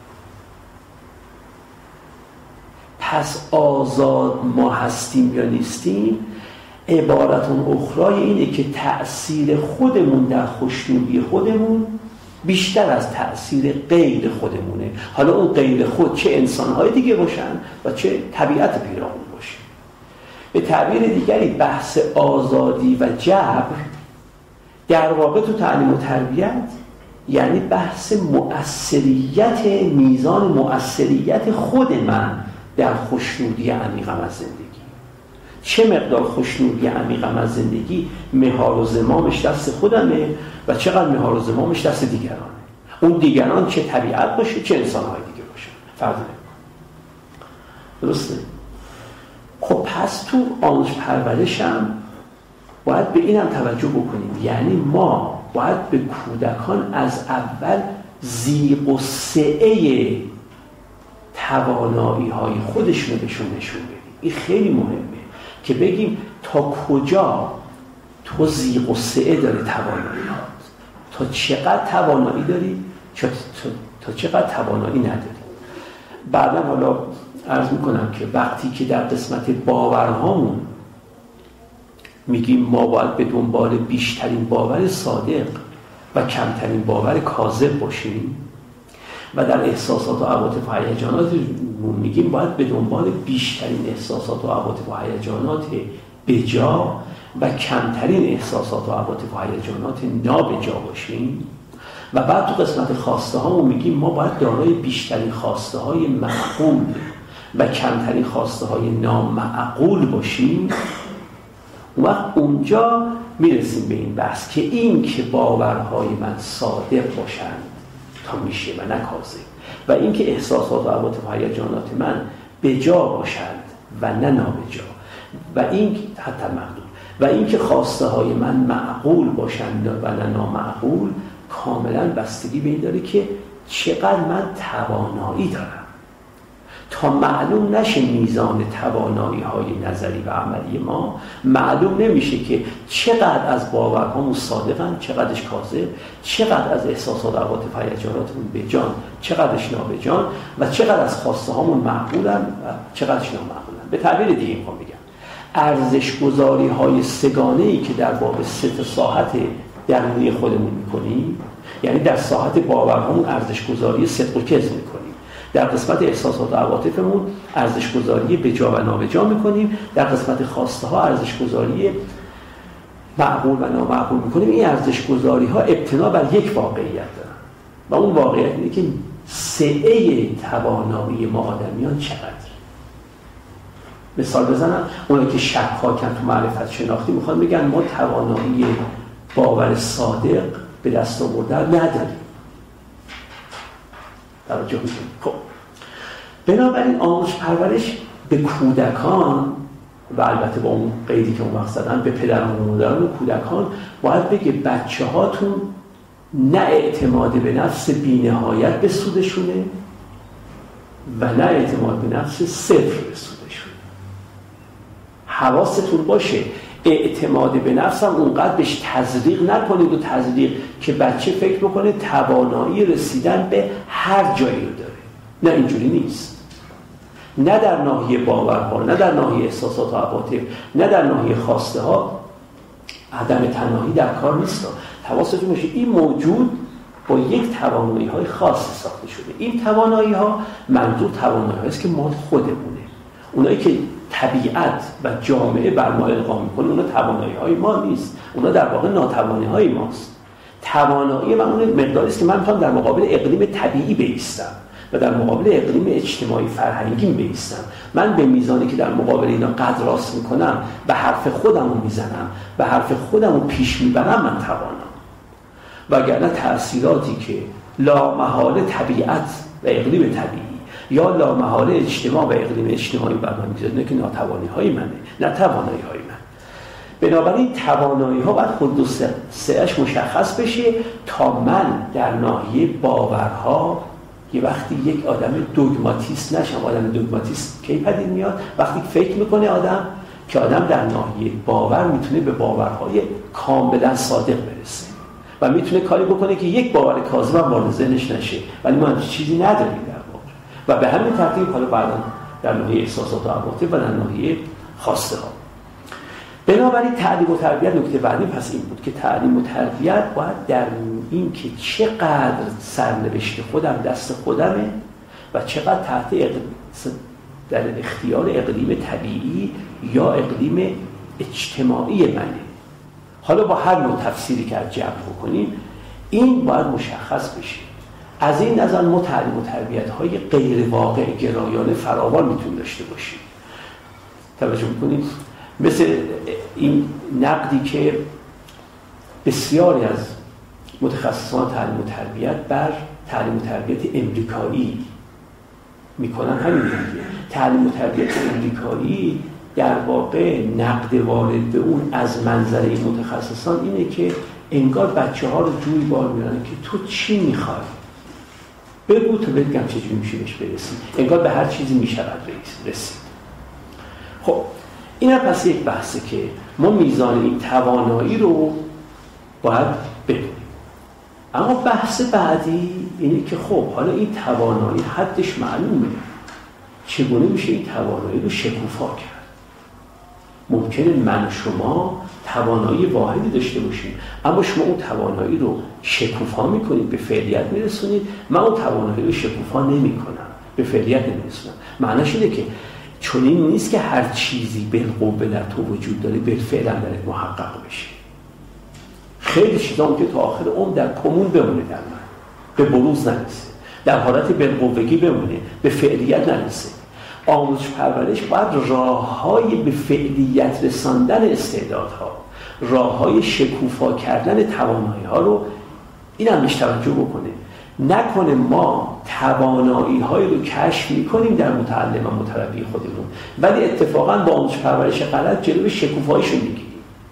پس آزاد ما هستیم یا نیستیم عبارتون اخرای اینه که تأثیر خودمون در خوشنودی خودمون بیشتر از تأثیر غیر خودمونه. حالا اون غیر خود چه انسانهای دیگه باشن و چه طبیعت پیرامون باشه. به تعبیر دیگری بحث آزادی و جبر در واقع تو تعلیم و تربیت یعنی بحث مؤثریت، میزان مؤثریت خود من در خوشنودی عمیقم از زندگی. چه مقدار خوشنودی عمیقم از زندگی مهار و زمامش دست خودمه و چقدر مهار و زمامش دست دیگرانه. اون دیگران چه طبیعت باشه چه انسانهای دیگه باشه فرق نمیکنه. درسته؟ خب پس تو آموزش پرورشم باید به اینم توجه بکنیم، یعنی ما باید به کودکان از اول زیغ و سعه توانایی های خودشون بهشون نشون بدیم. این خیلی مهمه که بگیم تا کجا تو زیغ و سعه داری توانایی هات، تا چقدر توانایی داری، تا, تا, تا چقدر توانایی نداری. بعدا حالا عرض میکنم که وقتی که در قسمت باورهامون میگیم ما باید به دنبال بیشترین باور صادق و کمترین باور کاذب باشیم و در احساسات و عواطف و هیجانات میگیم باید به دنبال بیشترین احساسات و عواطف و هیجانات بجا و کمترین احساسات و عواطف و هیجانات نابجا باشیم، و بعد تو قسمت خواسته ها میگیم ما باید دارای بیشترین خواسته های معقول و کمترین خواسته های نامعقول باشیم. اون وقت اونجا میرسیم به این بحث که این که باورهای من صادق باشند تا میشه و نه کاذب، و این که احساسات و عواطف و هیجانات من بجا باشند و نه نابجا، و این حتی مقدور، و این که خواسته های من معقول باشند و نه نامعقول، کاملا بستگی به این داره که چقدر من توانایی دارم. تا معلوم نشه میزان توانایی های نظری و عملی ما، معلوم نمیشه که چقدر از باورهامون صادقن، چقدرش کاذب، چقدر از احساسات و عواطف و هیجاناتمون به جان، چقدرش نابجان، و چقدر از خواسته هامون معقولن و چقدرش نامعقولن. به تعبیر دیگه میخوام بگم ارزش گذاری های سگانه‌ای که در باب سه تا ساحت درونی خودمون میکنیم، یعنی در ساحت باورهامون ارزش گذاری صدق و کذب میکنیم، در قسمت احساسات و عواطفمون ارزش گذاری بجا و نابجا میکنیم، در قسمت خواسته ها ارزش گذاری معقول و نامعقول میکنیم. این ارزش گذاری ها ابتنا بر یک واقعیت دارن و اون واقعیت اینه که سعه توانایی ما آدمیان چقدر؟ مثال بزنم، اونایی که شک حاکم تو معرفت شناختی میخوان بگن ما توانایی باور صادق به دست آوردن نداریم. توجه میکنیم. خب بنابراین آموزش پرورش به کودکان و البته با اون قیدی که اون وقت زدن به پدران و مادران و کودکان باید بگه بچه هاتون نه اعتماد به نفس بی‌نهایت به سودشونه و نه اعتماد به نفس صفر به سودشونه. حواستون باشه اعتماد به نفس هم اونقدر بهش تزریق نکنید و تزریق که بچه فکر بکنه توانایی رسیدن به هر جایی رو داره. نه، اینجوری نیست. نه در ناحیه باورها، نه در ناحیه احساسات و عواطف، نه در ناحیه خواسته ها عدم تناهی در کار نیست. حواستون باشه این موجود با یک توانایی های خاص ساخته شده. این توانایی ها منظور توانایی هاییست که مال خودمونه. اونایی که طبیعت و جامعه بر ما القا میکنه اونا توانایی های ما نیست، اونا در واقع ناتوانی های ماست. توانایی من اون مقداری است که من میتونم در مقابل اقلیم طبیعی بایستم و در مقابل اقلیم اجتماعی فرهنگی بایستم. من به میزانی که در مقابل اینا قد راست میکنم و حرف خودم رو میزنم و حرف خودم رو پیش میبرم من توانم. وگرنه تأثیراتی که لامحاله طبیعت و اقلیم طبیعی یا لامحاله اجتماع و اقلیم اجتماعی بر من میذاره که ناتوانی های منه، نه توانایی های من. بنابراین توانایی ها باید خود و سعه‌اش مشخص بشه تا من در ناحیه باورها یه وقتی یک آدم دوگماتیست نشم. آدم دوگماتیست کی پدید میاد؟ وقتی فکر میکنه آدم که آدم در ناحیه باور میتونه به باورهای کاملا صادق برسه و میتونه کاری بکنه که یک باور کاذب هم وارد ذهنش نشه، ولی ما همچین چیزی نداریم در واقع. و به همین ترتیب حالا بعدا در ناحیه احساسات و عواطف و در ناحیه خواسته ها. بنابراین تعلیم و تربیت نکته بعدی پس این بود که تعلیم و تربیت باید در این که چقدر سرنوشت خودم دست خودمه و چقدر تحت اقل... در اختیار اقلیم طبیعی یا اقلیم اجتماعی منه. حالا با هر نوع تفسیری که از جبر بکنیم این باید مشخص بشه. از این نظر ما تعلیم و تربیت های غیر واقع گرایانه فراوان میتونیم داشته باشیم. توجه میکنید؟ مثل این نقدی که بسیاری از متخصصان تعلیم و تربیت بر تعلیم و تربیت امریکایی میکنن همین دیگه. تعلیم و تربیت امریکایی در واقع نقد وارد به اون از منظر این متخصصان اینه که انگار بچه ها رو جوی بار میرن که تو چی میخوای بگو تو بگم چجوری میشه بهش برسی. انگار به هر چیزی میشود رسید. خب این هم پس یک بحثه که ما میزان این توانایی رو باید بدونیم. اما بحث بعدی اینه که خب حالا این توانایی حدش معلومه، چگونه میشه این توانایی رو شکوفا کرد؟ ممکنه من و شما توانایی واحدی داشته باشیم اما شما اون توانایی رو شکوفا میکنید، به فعلیت میرسونید، من اون توانایی رو شکوفا نمیکنم، به فعلیت نمیرسونم. معنیش اینه که چون این نیست که هر چیزی بالقوه در تو وجود داره بالفعل هم درت محقق بشه. خیلی چیزا ممکنه تا آخر عمر در کمون بمونه، در من به بروز نرسه، در حالت بالقوگی بمونه، به فعلیت نرسه. آموزش پرورش باید راه‌های به فعلیت رساندن استعدادها، راه‌های شکوفا کردن توانایی‌ها رو این هم بهش توجه بکنه. نکنه ما توانایی‌هایی رو کشف می‌کنیم در متعلم و متربی خودمون ولی اتفاقاً با آموزش پرورش غلط جلوی شکوفایی‌شو می‌گیریم.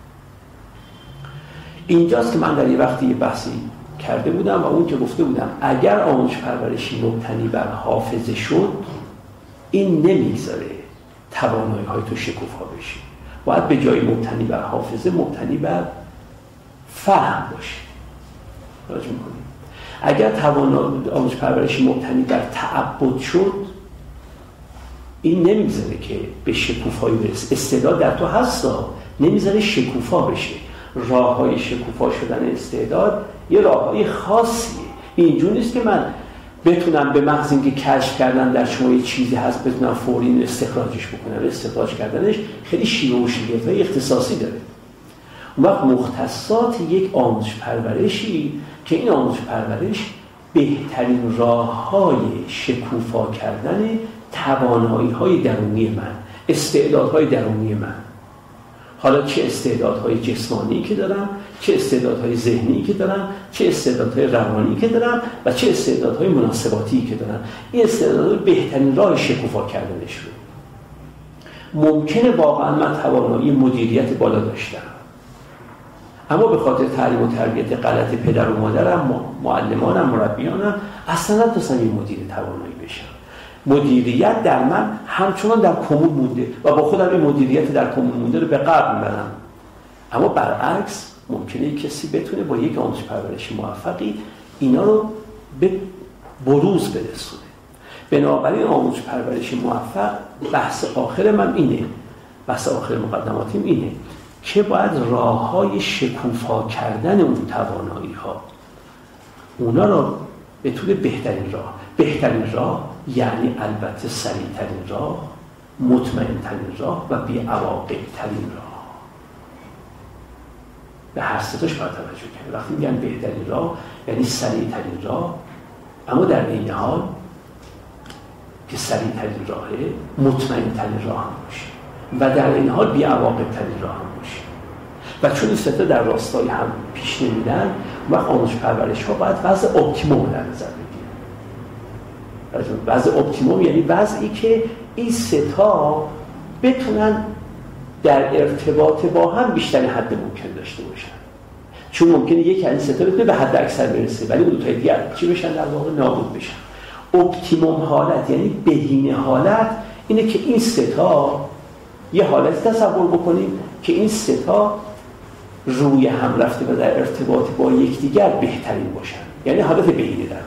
اینجاست که من در یه وقتی یه بحثی کرده بودم و اون که گفته بودم اگر آموزش پرورشی مبتنی بر حافظه شد این نمیگذاره توانایی‌های تو شکوفا بشه. باید به جای مبتنی بر حافظه مبتنی بر فهم باشه. راجع می‌کنیم اگر توانایی آموزش پرورشی مبتنی بر تعبد شد این نمیگذاره که به شکوفایی برسه. استعداد در تو هستا، نمیذاره شکوفا بشه. راه‌های شکوفا شدن استعداد یه راه‌های خاصیه. اینجوری نیست که من بتونم به محض اینکه کشف کردن در شما یه چیزی هست بتونم فوری استخراجش بکنم. استخراج کردنش خیلی شیوه و شگفت‌های اختصاصی داره. اون وقت مختصات یک آموزش پرورشی که این آموزش پرورش بهترین راه‌های شکوفا کردن توانایی‌های درونی من، استعدادهای درونی من. حالا چه استعدادهای جسمانی که دارم، چه استعدادهای ذهنی که دارم، چه استعدادهای روانی که دارم و چه استعدادهای مناسباتی که دارم. این استعدادهای بهترین راه شکوفا کردنش رو. ممکنه واقعا من توانایی مدیریت بالا داشتم، اما به خاطر تعلیم و تربیت غلط پدر و مادرم، معلمانم، مربیانم اصلا نتونستم این مدیر توانایی بشم. مدیریت در من همچنان در کمون مونده و با خودم این مدیریت در کمون مونده رو به قبل میبرم. اما برعکس ممکنه کسی بتونه با یک آموزش پرورشی موفقی اینا رو به بروز برسونه. بنابراین آموزش پرورشی موفق، بحث آخر من اینه، بحث آخر مقدماتیم اینه که باید راه‌های شکوفا کردن اون توانایی‌ها، اونا رو به طور بهترین راه. بهترین راه یعنی البته سریع‌ترین راه، مطمئن‌ترین راه و بی‌عواقب‌ترین راه. به هر سه تاش باید توجه کنید. وقتی میگن بهترین راه یعنی سریع‌ترین راه، اما در این حال که سریع‌ترین راهه، مطمئن‌ترین راه هم باشه و در این حال بی‌عواقب‌ترین راه هم باشه. و چون این سه تا در راستای هم پیش نمیدن، وقت آموزش پرورش‌ها باید وضع اپتیموم در نظر بگیرن. وضع اپتیموم یعنی وضعی که این سه تا بتونن در ارتباط با هم بیشترین حد ممکن داشته باشن. چون ممکنه یک از این سه تا بتونه به حد اکثر برسه ولی اون دو تا دیگر چی بشن؟ در واقع نابود بشن. اپتیموم حالت یعنی بهینه حالت اینه که این سه تا یه حالت تصور بکنیم که این سه تا روی هم رفته و در ارتباط با یکدیگر بهترین باشن، یعنی حالت بهینه در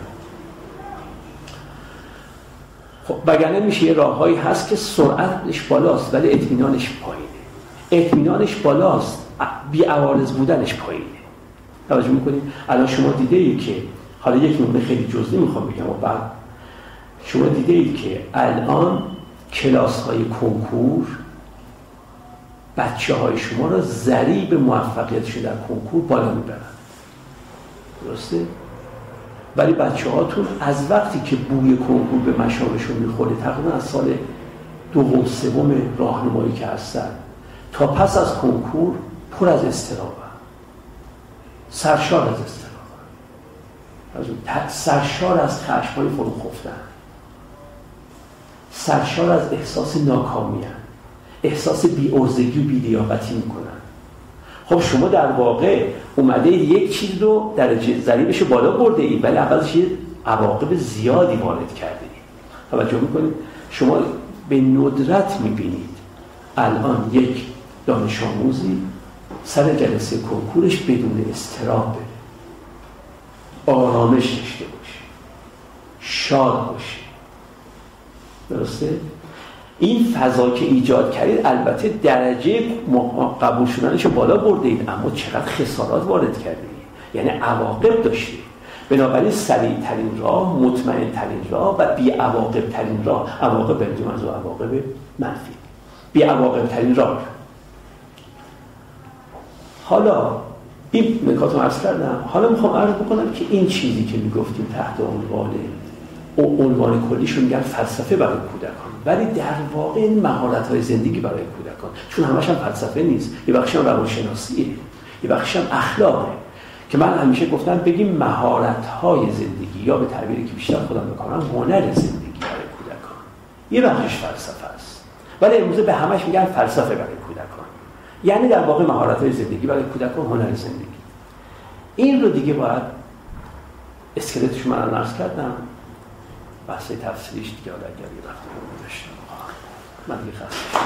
خب وگرنه میشه یه راههایی هست که سرعتش بالاست ولی اطمینانش پایینه، اطمینانش بالاست بی‌عوارض بودنش پایینه. توجه میکنید؟ الان شما دیده اید که حالا یک نمونه خیلی جزئی میخوام بگم و بعد شما دیده اید که الان کلاس های کنکور بچه های شما را ضریب موفقیتشون در کنکور بالا میبرن، درسته؟ ولی بچه هاتون از وقتی که بوی کنکور به مشامشون میخوره، تقریبا از سال دوم سوم راهنمایی که هستن تا پس از کنکور پر از اضطرابن، سرشار از اضطرابن، سرشار از خشم‌های فرو خفتن، سرشار از احساس ناکامی هستن، احساس بی‌عرضگی و بی‌لیاقتی میکنن. خب شما در واقع اومده یک چیز رو درجه ضریبش بالا برده اید ولی اولش یه عواقب زیادی وارد کرده اید. توجه میکنید؟ شما به ندرت میبینید الان یک دانش آموزی سر جلسه کنکورش بدون اضطراب بره، آرامش داشته باشه، شاد باشه، درسته؟ این فضا که ایجاد کردید البته درجه قبول شدنش رو بالا بردید اما چقدر خسارات وارد کردید، یعنی عواقب داشتید. بنابراین سریع ترین راه، مطمئن ترین راه و بی عواقب ترین راه، عواقب بردیم از عواقب منفی، بی عواقب ترین راه. حالا این نکات رو عرض کردم، حالا میخوام عرض بکنم که این چیزی که میگفتیم تحت عنوان او عنوان کلیشون میگن فلسفه برای کودکان، ولی در واقع این مهارت‌های زندگی برای کودکان، چون همش هم فلسفه نیست، یه بخشش هم روانشناسیه، یه بخشش هم اخلاقه، که من همیشه گفتم بگیم مهارت‌های زندگی یا به تعبیری که بیشتر خودم می‌کنم هنر زندگی برای کودکان، یه بخشش فلسفه است، ولی امروز به همش میگن فلسفه برای کودکان، یعنی در واقع مهارت‌های زندگی برای کودکان هنر زندگی. این رو دیگه باید اسکلتش من عرض کردم، بحث تفسیریش دیگه حالا اگر یه وقت رو داشتم من دیگه خسته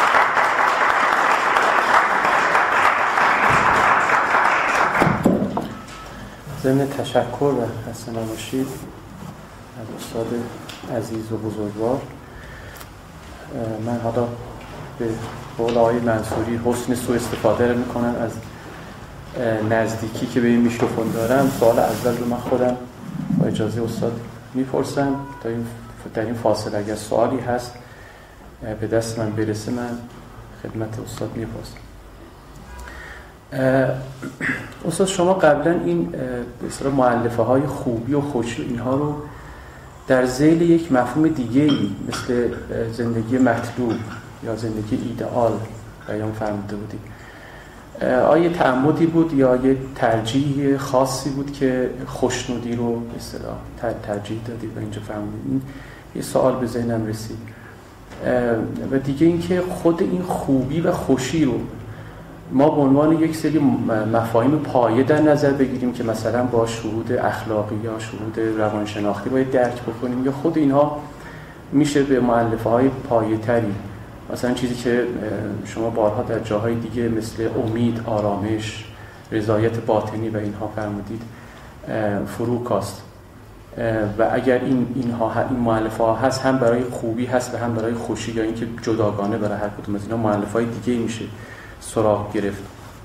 ضمن تشکر و خسته نباشید از استاد عزیز و بزرگوار، من حالا به قول آقای منصوری حسن سوء استفاده میکنم از نزدیکی که به این میکروفون دارم. سوال اول رو من خودم با اجازه استاد میپرسم تا این در این فاصله اگر سوالی هست به دست من برسه من خدمت استاد میپرسم. استاد شما قبلا این به اصطلاح مؤلفه های خوبی و خوشی اینها رو در ذیل یک مفهوم دیگه‌ای مثل زندگی مطلوب یا زندگی ایدئال بیان فرموده بودید. آیا تعمدی بود یا یه ترجیح خاصی بود که خوشنودی رو به اصطلاح ترجیح دادید و اینجا فرمودید؟ این یه سوال به ذهنم رسید. و دیگه اینکه خود این خوبی و خوشی رو ما به عنوان یک سری مفاهیم پایه در نظر بگیریم که مثلا با شهود اخلاقی یا شهود روانشناختی باید درک بکنیم، یا خود اینها میشه به مؤلفه‌های پایه‌تری، مثلا چیزی که شما بارها در جاهای دیگه مثل امید، آرامش، رضایت باطنی و اینها فرمودید فروکاست. و اگر این اینها این مؤلفه‌ها هست، هم برای خوبی هست و هم برای خوشی، یا اینکه جداگانه برای هر کدوم از اینا مؤلفه‌های دیگه میشه سراغ گرفت.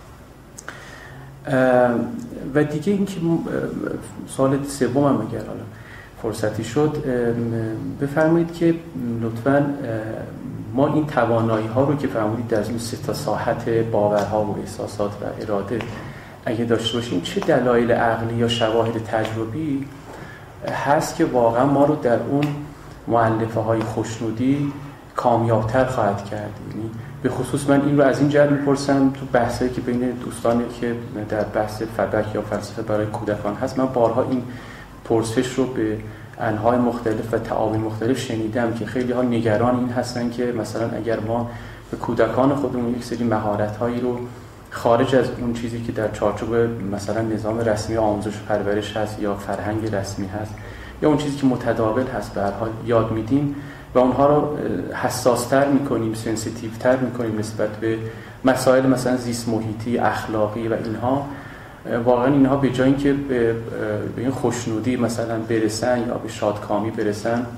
و دیگه اینکه سوال سومم اگر حالا فرصتی شد بفرمایید که لطفاً ما این توانایی ها رو که فرمودید در این سه تا ساحت باورها و احساسات و اراده اگه داشته باشیم، چه دلایل عقلی یا شواهد تجربی هست که واقعا ما رو در اون مؤلفه های خوشنودی کامیابتر خواهد کرد؟ یعنی به خصوص من این رو از این جهت میپرسم تو بحثایی که بین دوستانی که در بحث فدک یا فلسفه برای کودکان هست، من بارها این پرسش رو به انواع مختلف و تعابیر مختلف شنیدم که خیلی ها نگران این هستن که مثلا اگر ما به کودکان خودمون یک سری مهارت‌هایی رو خارج از اون چیزی که در چارچوب مثلا نظام رسمی آموزش و پرورش هست یا فرهنگ رسمی هست یا اون چیزی که متداول هست به هر حال یاد میدیم و اونها رو حساس‌تر می‌کنیم، سنسیتیوتر می‌کنیم نسبت به مسائل مثلا زیست محیطی، اخلاقی و اینها، واقعا اینها به جای اینکه به این خوشنودی مثلا برسن یا به شادکامی برسن،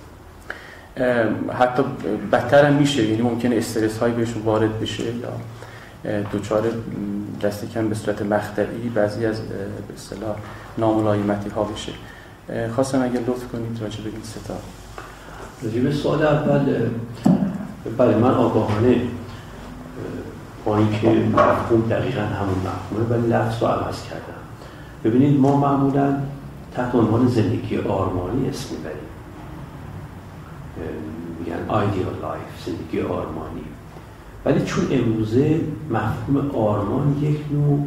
حتی بدتر هم میشه. یعنی ممکنه استرس هایی بهشون وارد بشه یا دوچار دست کم به صورت مقطعی بعضی از به اصطلاح ناملایمتی ها بشه. خواستم اگه لطف کنید راجع به این سه تا. راجع به سوال اول، بله من آگاهانه با اینکه مفهوم دقیقاً همون مفهومه ولی لفظ رو عوض کردم. ببینید ما معمولاً تحت عنوان زندگی آرمانی اسم میبریم، میگن ایدئال لایف، زندگی آرمانی. ولی چون امروزه مفهوم آرمان یک نوع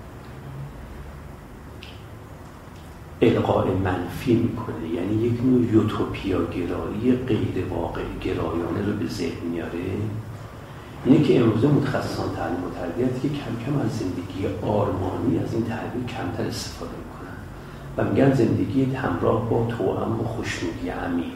القاء منفی میکنه، یعنی یک نوع یوتوپیا گرایی غیر واقع گرایانه رو به ذهن میاره، اینه که امروزه متخصصان تعلیم و تربیت که کم کم از زندگی آرمانی، از این تعبیر کمتر استفاده میکنن و میگن زندگی همراه با توأم و خوشنودی عمیق.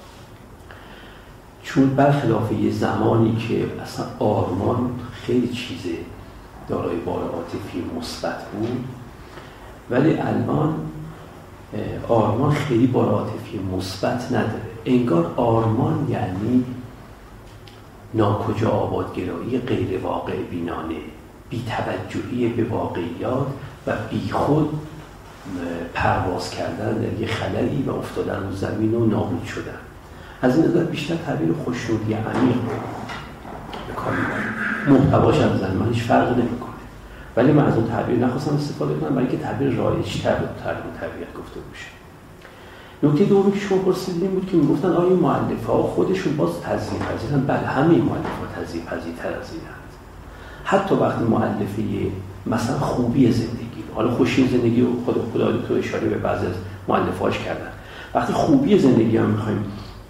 چون برخلاف یه زمانی که اصلا آرمان خیلی چیز دارای بار عاطفی مثبت بود، ولی الان آرمان خیلی بار عاطفی مثبت نداره. انگار آرمان یعنی ناکجا آبادگرایی غیر واقع بینانه، بی توجهی به واقعیات و بی خود پرواز کردن در یه خللی و افتادن رو زمین و نابود شدن. از این نظر بیشتر تعبیر خوشنودی عمیق به کار میبرم. محتواش هم زن من هیچ فرق نمیکنه، ولی من از اون تعبیر نخواستم استفاده کنم برای که تعبیر رایج‌تر به تعبیر طبیعت گفته بشه. نکته دومی که شما پرسیدید این بود که میگفتن آیا این مؤلفه‌ها خودشون باز تضییع پذیرن؟ بله، همه مؤلفه‌ها تضییع پذیرتر از اینند. حتی وقتی مؤلفه مثلا خوبی زندگی، حالا خوشی زندگی رو خود خدا تو اشاره به بعضی از مؤلفه‌هاش کردن، وقتی خوبی زندگی هم می‌خوایم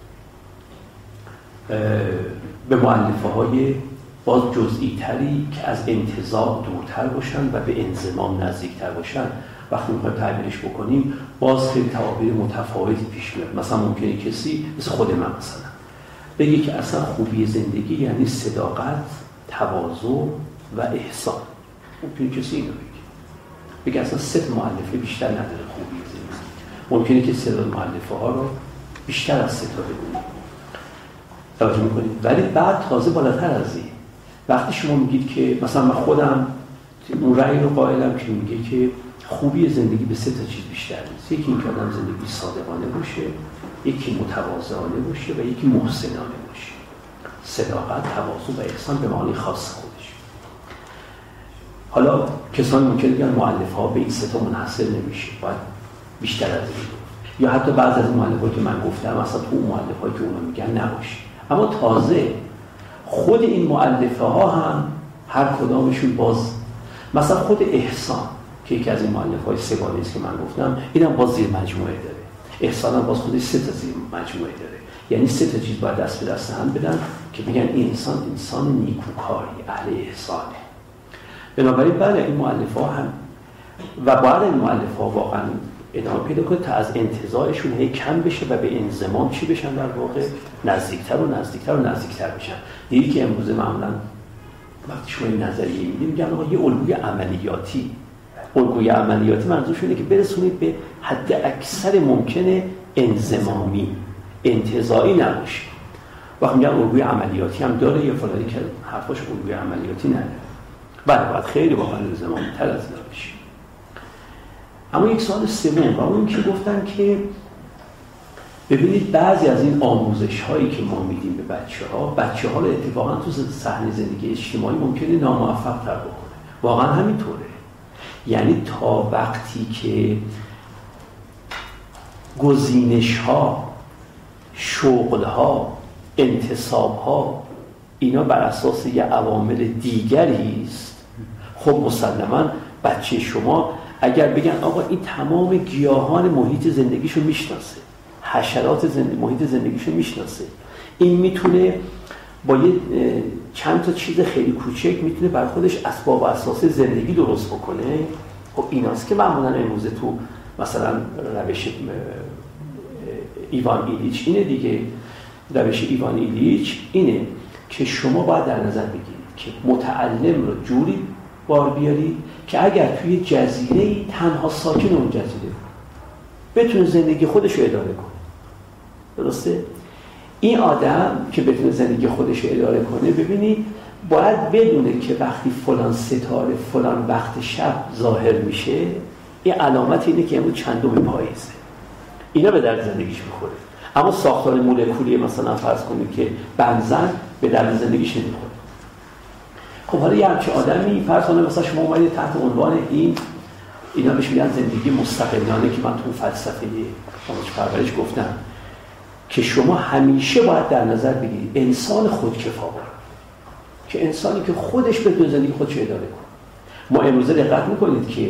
به مؤلفه‌های باز جزئی تری که از انتزاع دورتر باشن و به انضمام نزدیکتر باشن، وقتی میخوایم تعبیرش بکنیم باز خیلی تعابیر متفاوتی پیش میاد. مثلا ممکنه کسی مثل خود من مثلا بگه که اصلا خوبی زندگی یعنی صداقت، تواضع و احسان. ممکنه کسی اینو بگه بگه اصلا سه مؤلفه بیشتر نداره خوبی زندگی. ممکنه که سه مؤلفه ها رو بیشتر از سه تا بگونیم. توجه میکنید؟ ولی بعد تازه بالاتر از این وقتی شما میگید که مثلا من خودم اون رأی رو قائلم که میگه که خوبی زندگی به سه تا چیز بیشتر نیست. یکی این که آدم زندگی صادقانه باشه، یکی متواضعانه باشه و یکی محسنانه باشه. صداقت، تواضع و احسان به معنی خاص خودش. حالا کسانی ممکنه بگن مؤلفه‌ها به این سه تا منحصر نمیشه، باید بیشتر از این، یا حتی بعضی از مؤلفه‌ها که من گفتم اصلا تو مؤلفه‌هایی که اونا میگن نباشه. اما تازه خود این مؤلفه‌ها هم هر کدامشون باز، مثلا خود احسان که یکی از این مؤلفه‌های سگانه است که من گفتم، اینم باز زیر مجموعه داره. احسان هم باز خودش سه تا زیر مجموعه داره، یعنی سه تا چیز باید دست به دست هم بدن که بگن این انسان انسان نیکوکاری، اهل احسانه. بنابراین بله این مؤلفه‌ها هم و باید این مؤلفه‌ها واقعا ادامه پیدا کنه تا از انتزاعشون هی کم بشه و به انضمام چی بشن، در واقع نزدیکتر و نزدیکتر و نزدیکتر بشن. دیدی که امروز معمولا وقتی شما این نظریه میدیم میگن آقا یه الگوی عملیاتی، الگوی عملیاتی منظورش اینه که برسونید به حد اکثر ممکنه انضمامی، انتزاعی نباشه. وقتی میگن الگوی عملیاتی هم داره یا فلانی که حرفاش الگوی عملیاتی نداره، بله باید خیلی واقعا انضمامی تر از اینا بشه. اما یک سوال سوم و اون که گفتن که ببینید بعضی از این آموزش هایی که ما میدیم به بچه ها، بچه ها رو اتفاقا تو صحنه زندگی اجتماعی ممکنه ناموفق تر بکنه. واقعا همینطوره. یعنی تا وقتی که گزینش ها، شغل ها، انتصاب ها اینا بر اساس یه عوامل دیگری است، خب مسلما بچه شما اگر بگن آقا این تمام گیاهان محیط زندگیشو میشناسه، حشرات زندگی محیط زندگیشو میشناسه، این میتونه با یه چند تا چیز خیلی کوچک میتونه بر خودش اسباب و اساس زندگی درست بکنه، خب ایناست که معمولا امروز تو مثلا روش ایوان ایلیچ اینه دیگه، روش ایوان ایلیچ اینه که شما باید در نظر بگیرید که متعلم رو جوری بار بیارید که اگر توی جزیره‌ای تنها ساکن اون جزیره بتونه زندگی خودش رو اداره کنه. درسته؟ این آدم که بتونه زندگی خودش رو اداره کنه، ببینید باید بدونه که وقتی فلان ستاره فلان وقت شب ظاهر میشه، این علامت اینه که امروز چندم پاییزه. اینا به درد زندگیش میخوره. اما ساختار مولکولی مثلا فرض کنید که بنزن به درد زندگیش نمیخوره. خب حالا یه همچه آدمی فرض کنید مثلا شما اومدید تحت عنوان این اینا بهش میگن زندگی مستقلانه که من تو فلسفه آموزش پرورش گفتم که شما همیشه باید در نظر بگیرید انسان خودکفا باشه، که انسانی که خودش به زندگی خودش اداره کنه. ما امروزه دقت میکنید که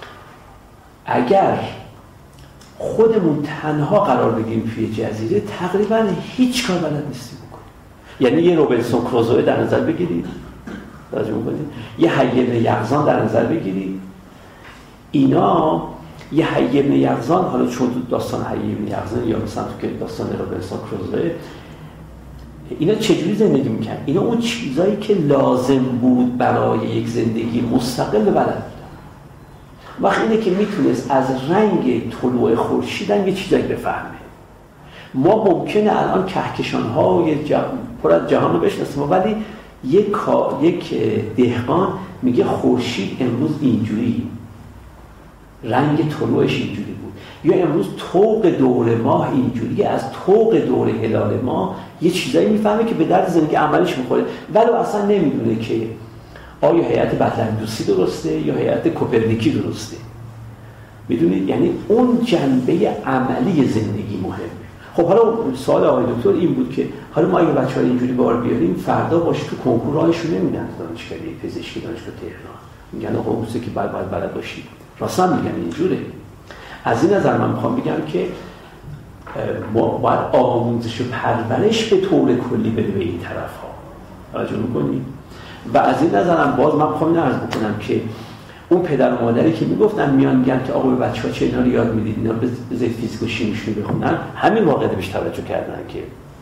اگر خودمون تنها قرار بگیریم توی جزیره تقریبا هیچ کار بلد نیستیم بکنیم. یعنی یه روبینسون کروزو در نظر بگیرید، توجه می‌کنید، یه حی ابن یقظان در نظر بگیرید، اینا یه حی ابن یقظان، حالا چون تو داستان حی ابن یقظان یا مثلا تو که داستان روبینسون کروزو، اینا چجوری زندگی میکنن؟ اینا اون چیزایی که لازم بود برای یک زندگی مستقل بلد بودن. وقتی اینه که میتونست از رنگ طلوع خورشید یه چیزایی بفهمه. ما ممکنه الان کهکشان‌های جهان پر از جهان رو بشناسیم، ولی یک یک دهقان میگه خورشید امروز اینجوری، رنگ طلوعش اینجوری بود، یا امروز طوق دور ماه اینجوریه، از طوق دور هلال ماه یه چیزایی میفهمه که به درد زندگی عملش میخوره، ولی اصلا نمیدونه که آیا هیئت بطلمیوسی درسته یا هیئت کوپرنیکی درسته. میدونید؟ یعنی اون جنبه عملی زندگی مهمه. خب حالا سوال آقای دکتر این بود که حالا ما اگه بچه‌ها اینجوری بار بیاریم فردا باشه تو کنکور راهشون نمیدن، دانشگاه پزشکی، دانشگاه تهران میگن آقا اون چیزی که باید باید بلد باشی. راستم میگن اینجوره. از این نظر من میخوام بگم که ما باید آموزش و پرورش به طور کلی بده به این طرف‌ها. توجه می‌کنید؟ و از این نظرم باز من میخوام عرض بکنم که اون پدر و مادری که میگفتن میان میگن که آقا به بچه‌ها چه اینا رو یاد میدید، اینا بذارید فیزیک و شیمیشون بخونن، همین واقعه بهش توجه کردن که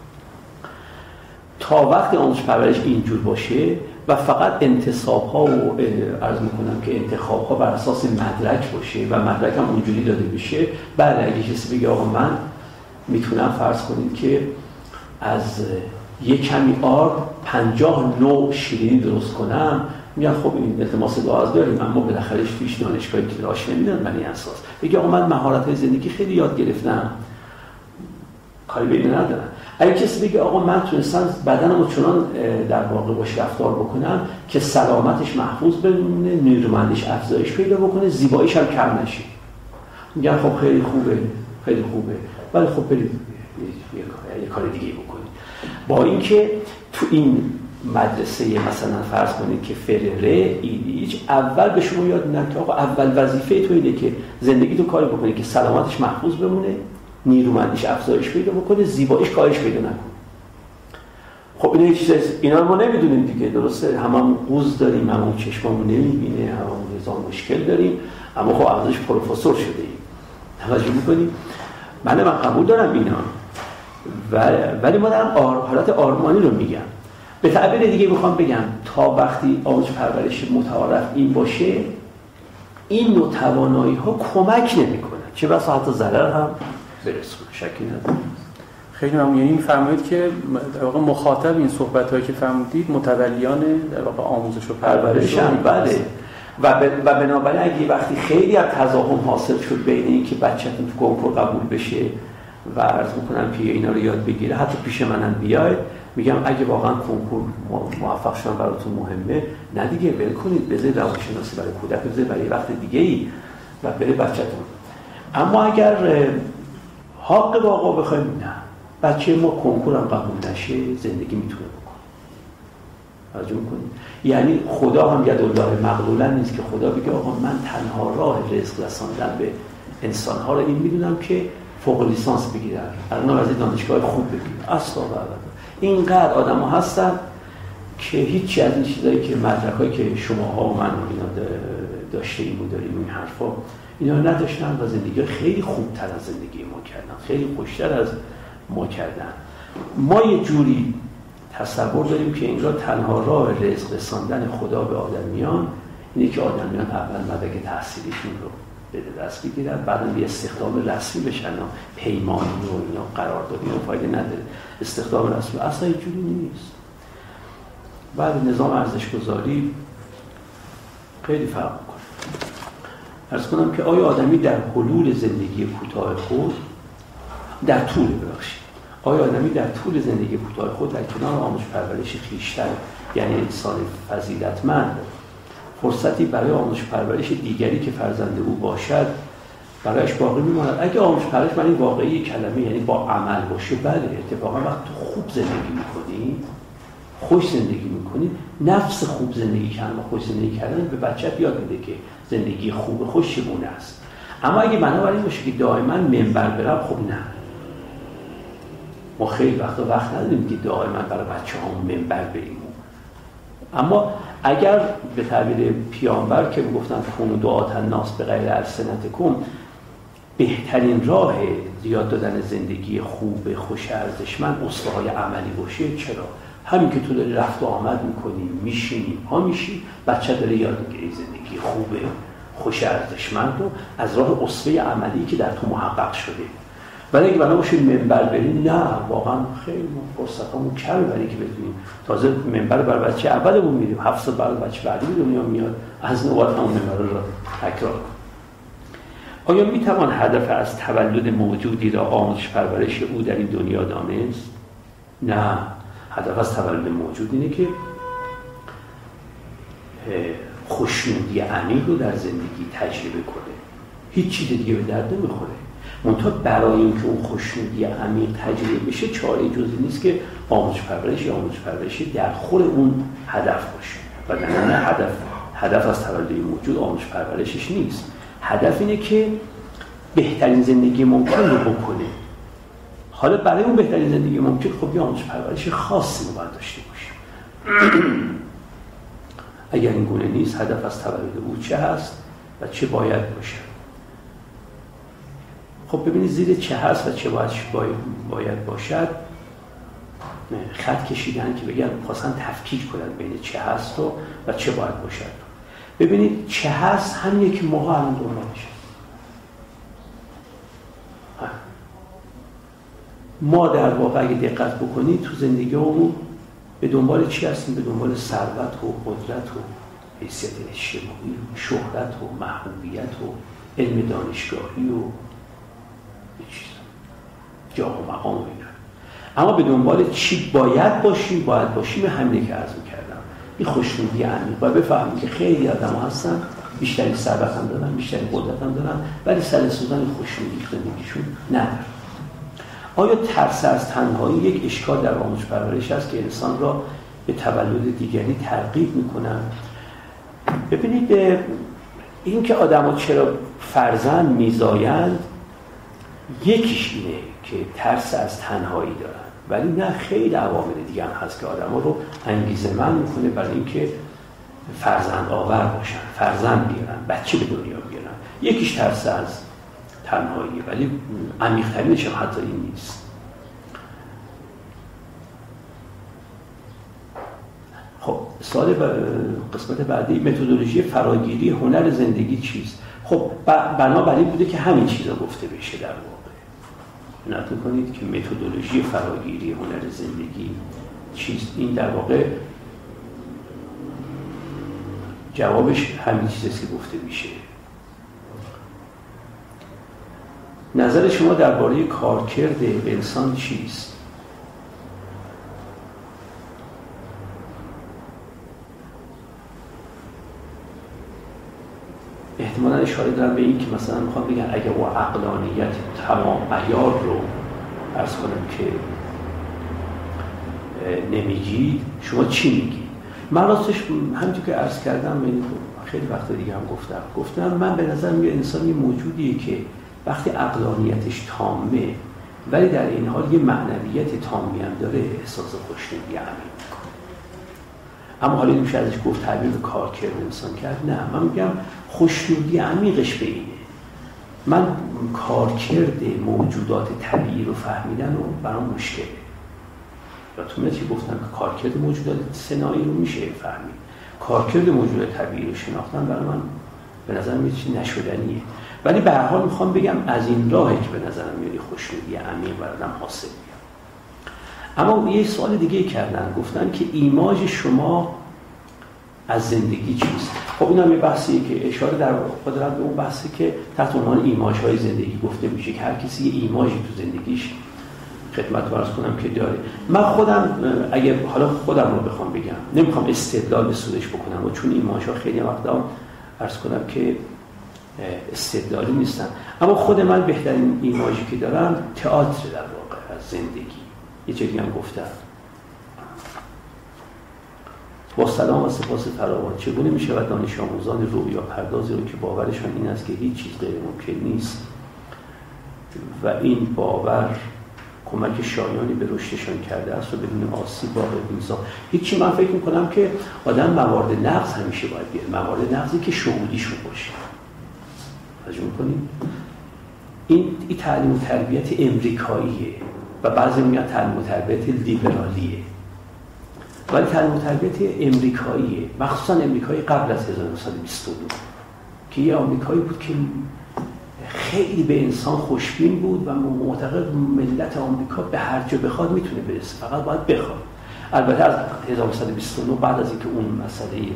تا وقتی آموزش پرورش اینجور باشه و فقط انتصاب‌ها و عرض میکنم که انتخاب‌ها بر اساس مدرک باشه و مدرک هم اونجوری داده بشه، بله اگه کسی بگه آقا من میتونم فرض کنید که از یک کمی آرد پنجاه نوع شیرینی درست کنم، میگن خب این التماس دعا داریم، اما بالاخره توش دانشگاهی که راش نمیدن. من این اساس بگه آقا من مهارت‌های زندگی خیلی یاد گرفتم، کاری به اینا ندارن. اگه کسی بگه آقا من تونستم بدنمو چنان در واقع باش رفتار بکنم که سلامتش محفوظ بمونه، نیرومندیش افزایش پیدا بکنه، زیباییش هم کم نشه، میگن خب خیلی خوبه، خیلی خوبه، ولی خب برید یه کار دیگه بکنید. با اینکه تو این مدرسه مثلا فرض کنید که فرره ایلیچ اول به شما یاد میدن که آقا اول وظیفه تو اینه که زندگی تو کاری بکنی که سلامتش محفوظ بمونه، نیرومندیش افزایش پیدا بکنه، زیباییش کاهش پیدا نکنه. خب اینا یه چیز اینا رو ما نمیدونیم دیگه، درسته؟ هممون قوز داریم، هممون چشممون نمیبینه، هممون هزار مشکل داریم، اما خب ارزش پروفسور شده ایم. توجه میکنیم؟ من من قبول دارم اینا، ولی ما دارم آر... حالت آرمانی رو میگم. به تعبیر دیگه میخوام بگم تا وقتی آموزش پرورش متعارف این باشه، این نوع توانایی ها کمک نمیکنه، چه بسا حتی ضرر هم برسونه. شکی نداره. خیلی ممنون. یعنی میفرمایید که در واقع مخاطب این صحبت‌هایی که فرمودید متولیان در واقع آموزش و پرورش هم. بله. و و بنابراین اگه وقتی خیلی از تضاهم حاصل شد بین این که بچه‌تون تو کنکور قبول بشه و عرض می‌کنم که اینا رو یاد بگیره، حتی پیش منم بیاید، میگم اگه واقعا کنکور موفق شدن براتون مهمه، نه دیگه ول کنید، بذارید روانشناسی برای کودک بذارید برای وقت دیگه‌ای و بره بچه‌تون. اما اگر حق واقعا بخوایم، نه بچه ما کنکور هم قبول نشه زندگی میتونه بکنه. توجه می‌کنید؟ یعنی خدا هم یدالله مغلولا نیست که خدا بگه آقا من تنها راه رزق رساندن به انسان‌ها رو این میدونم که فوق لیسانس بگیرن، الان از دانشگاه خوب بگیرن. اصلا و ابدا اینقدر آدم‌ها هستن که هیچ از این چیزایی که مدرکایی که شماها و من و اینا داشته ایم و داریم این حرفا اینا نداشتن و زندگی خیلی خوبتر از زندگی ما کردن، خیلی خوشتر از ما کردن. ما یه جوری تصور داریم که انگار تنها راه رزق رساندن خدا به آدمیان اینه که آدمیان اول مدرک تحصیلیشون رو به دست بگیرن، بعدم یه استخدام رسمی بشن، پیمانی و اینا قراردادی رو فایده نداره. استخدام رسمی اصلا اینجوری نیست. بعد نظام ارزش‌گذاری خیلی فرق می‌کنه. عرض کنم که آیا آدمی در حلول زندگی کوتاه خود در طول ببخشید آیا آدمی در طول زندگی کوتاه خود در کنار آموزش پرورش خویشتن، یعنی انسان فضیلتمند، فرصتی برای آموزش پرورش دیگری که فرزند او باشد برایش باقی میماند؟ اگه آموزش پرورش معنی واقعی کلمه یعنی با عمل باشه، بله اتفاقا وقتی خوب زندگی میکنی، خوش زندگی میکنی، نفس خوب زندگی کردن و خوش زندگی کردن به بچه‌ت یاد میده که زندگی خوب خوش چگونه است. اما اگه بنابراین باشه که دائما منبر برم، خب نه، ما خیلی وقتا وقت نداریم که دائما برای بچه‌هامون منبر بریم. اما اگر به تعبیر پیامبر که میگفتن کونوا دعاة الناس بغیر السنتکم، بهترین راه یاد دادن زندگی خوب خوش ارزشمند اسوه‌های عملی باشه، چرا؟ همین که تو داری رفت و آمد میکنی، میشینی، ها میشی، بچه داره یاد میگیره زندگی خوب خوش ارزشمند رو از راه اسوه عملی که در تو محقق شده. ولی اگه بنا باشه منبر بریم، نه واقعا خیلی فرصتامون کمه برای که بتونیم. تازه منبر بر بچه اولمون میریم، هفت سال بعد بچه بعدی به دنیا میاد، از نوبت همون منبر رو تکرار کنیم. آیا میتوان هدف از تولد موجودی را آموزش پرورش او در این دنیا دانست؟ نه، هدف از تولد موجود اینه که خوشنودی عمیق رو در زندگی تجربه کنه. هیچ چیز دیگه به درد نمیخوره. منتها برای اینکه اون خوشنودی عمیق تجربه بشه، چاره جزی نیست که آموزش پرورش یا آموزش پرورش در خور اون هدف باشه. و نه هدف هدف از تولد موجود آموزش پرورشش نیست. هدف اینه که بهترین زندگی ممکن رو بکنه. حالا برای اون بهترین زندگی ممکن خب یه آموزش پرورش خاصی رو باید داشته باشیم. اگر این گونه نیست، هدف از تولد او چه هست و چه باید باشه؟ خب ببینید زیر چه هست و چه باید باید باشد خط کشیدن که بگن خواستن تفکیک کنن بین چه هست و, و چه باید باشد. ببینید چه هست همینه که ماها الان دنبالشه. ما در واقع اگه دقت بکنید تو زندگیمون به دنبال چی هستیم؟ به دنبال ثروت و قدرت و حیثیت اجتماعی و شهرت و محبوبیت و علم دانشگاهی و چیز جاه و مقام و اینا. اما به دنبال چی باید باشیم باید باشیم همینه که عرض کردم، این خوشنودی عمیق. و بفهمید که خیلی آدم هستن بیشتری ثروت هم دارن، بیشتری قدرت هم دارن، ولی سر سوزن خوشنودی زندگیشون ندارن. آیا ترس از تنهایی یک اشکال در آموزش پرورش است که انسان را به تولد دیگری ترغیب میکنن؟ ببینید این که آدم ها چرا فرزند میزایند یکیش اینه که ترس از تنهایی دارن، ولی نه خیلی عوامل دیگه هم هست که آدم ها رو انگیزه‌مند میکنه برای اینکه فرزند آور باشن، فرزند بیارن، بچه به دنیا بیارن. یکیش ترس از تنهایی، ولی عمیق‌ترینش هم حتی این نیست. خب سوال ب... قسمت بعدی، متدولوژی فراگیری هنر زندگی چیست؟ خب بنابراین بوده که همین چیزا گفته بشه در واقع. نقل کنید که متدولوژی فراگیری هنر زندگی چیست؟ این در واقع جوابش همین چیزیست که گفته میشه. نظر شما درباره کارکرد انسان چیست؟ احتمالاً اشاره دارم به این که مثلا میخوام بگن اگه او عقلانیت تمام عیار رو عرض کنم که نمیگید، شما چی میگید؟ من راستش همونطور که عرض کردم خیلی وقت دیگه هم گفتم گفتم من به نظر میاد انسان یه موجودیه که وقتی عقلانیتش تامه ولی در این حال یه معنویت تامی هم داره، احساس خوشنودی عمیق میکنه. اما حالا نمیشه ازش گفت تعبیر به کارکرد انسان کرد، نه، من میگم خوشنودی عمیقش به اینه. من کارکرد موجودات طبیعی رو فهمیدن و برام مشکله. یادتونه چی گفتم که کارکرد موجودات صناعی رو میشه فهمید، کارکرد موجودات طبیعی رو شناختن برای من به نظر میاد چیزی نشدنیه. ولی به هر حال میخوام بگم از این راهی که به نظرم میاد خوشنودی عمیق برام حاصل میاد. اما یه سوال دیگه کردن، گفتن که ایماژ شما از زندگی چیست؟ خب این هم یه بحثیه که اشاره در واقع دارد به اون بحثی که تحت عنوان ایماژهای زندگی گفته میشه که هر کسی یه ایماژی تو زندگیش خدمت عرض کنم که داره. من خودم اگه حالا خودم رو بخوام بگم، نمیخوام استدلال به سودش بکنم و چون ایماژها خیلی وقتا عرض کنم که استدلالی نیستن، اما خود من بهترین ایماژی که دارم تئاتر در واقع از زندگی. یه چیزی هم گفتم. با سلام و سپاس فراوان، چگونه می شود دانش آموزان رویا پردازی رو که باورشان این است که هیچ چیز غیر ممکن نیست و این باور کمک شایانی به رشدشان کرده است و بدون آسیب واقع بیزا هیچی. من فکر میکنم که آدم موارد نقض همیشه باید بیاره، موارد نقضی که شهودیشون باشه. توجه میکنید؟ این این تعلیم و تربیت امریکاییه و بعضی میگن تعلیم و تربیت لیبرالیه، ولی تعلیم و تربیت امریکاییه، مخصوصا امریکایی قبل از هزار و نهصد و بیست و دو که یه آمریکایی بود که خیلی به انسان خوشبین بود و معتقد ملت آمریکا به هر جا بخواد میتونه برسه، فقط باید بخواد. البته از هزار و نهصد و بیست و نه بعد از اینکه اون مسئله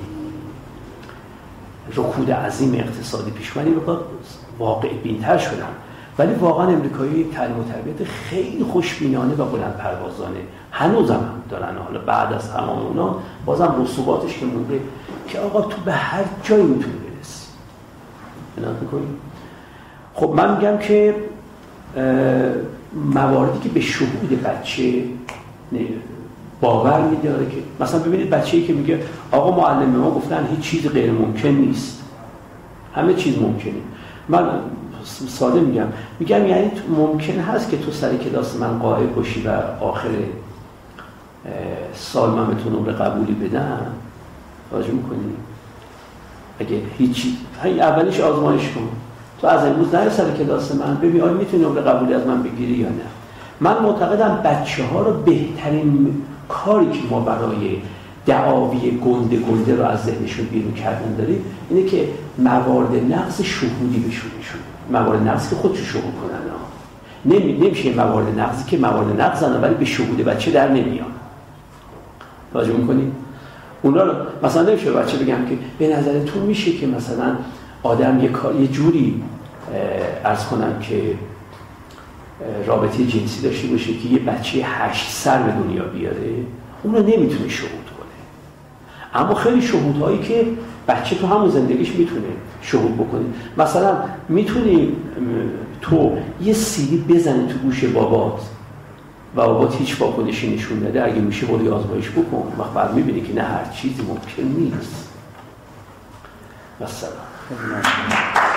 رکود عظیم اقتصادی پیش اومد رو واقع بین‌تر شدن، ولی واقعا امریکایی تعلیم و تربیت خیلی خوشبینانه و بلند پروازانه هنوز هم دارن. حالا بعد از تمام اونا بازم رسوباتش که مونده که آقا تو به هر جایی میتونی برسی. بنات میکنی؟ خب من میگم که مواردی که به شهود بچه باور میداره که مثلا ببینید بچه‌ای که میگه آقا معلم ما گفتن هیچ چیز غیر ممکن نیست، همه چیز ممکنه. من ساده میگم میگم یعنی ممکن هست که تو سر کلاس من غایب باشی و آخر سال من به تو نمره قبولی بدم؟ توجه میکنی؟ اگه هیچی همین اولیش آزمایش کن، تو از امروز نرو سر کلاس من ببین آیا میتونی نمره قبولی از من بگیری یا نه. من معتقدم بچه ها رو بهترین کاری که ما برای دعاوی گنده گنده رو از ذهنشون بیرون کردن داریم اینه که موارد نقض شهودی بهشون نشون، موارد نقضی که خودشون شهود کنن. نمی نمیشه موارد نقضی که موارد نقضن ولی به شهود بچه در نمیان. توجه می‌کنید؟ اونا رو مثلا نمیشه بچه بگم که به نظرتون میشه که مثلا آدم یه کار یه جوری عرض کنم که رابطه جنسی داشته باشه که یه بچه هشت سر به دنیا بیاره، اون رو نمیتونه شهود کنه. اما خیلی شهودهایی که بچه تو همون زندگیش میتونه شهود بکنه. مثلا میتونی تو یه سیلی بزنی تو گوش بابات و بابات هیچ واکنشی نشون نده، اگه میشه برو آزمایش بکن، وقت بعد میبینی که نه هر چیزی ممکن نیست. مثلا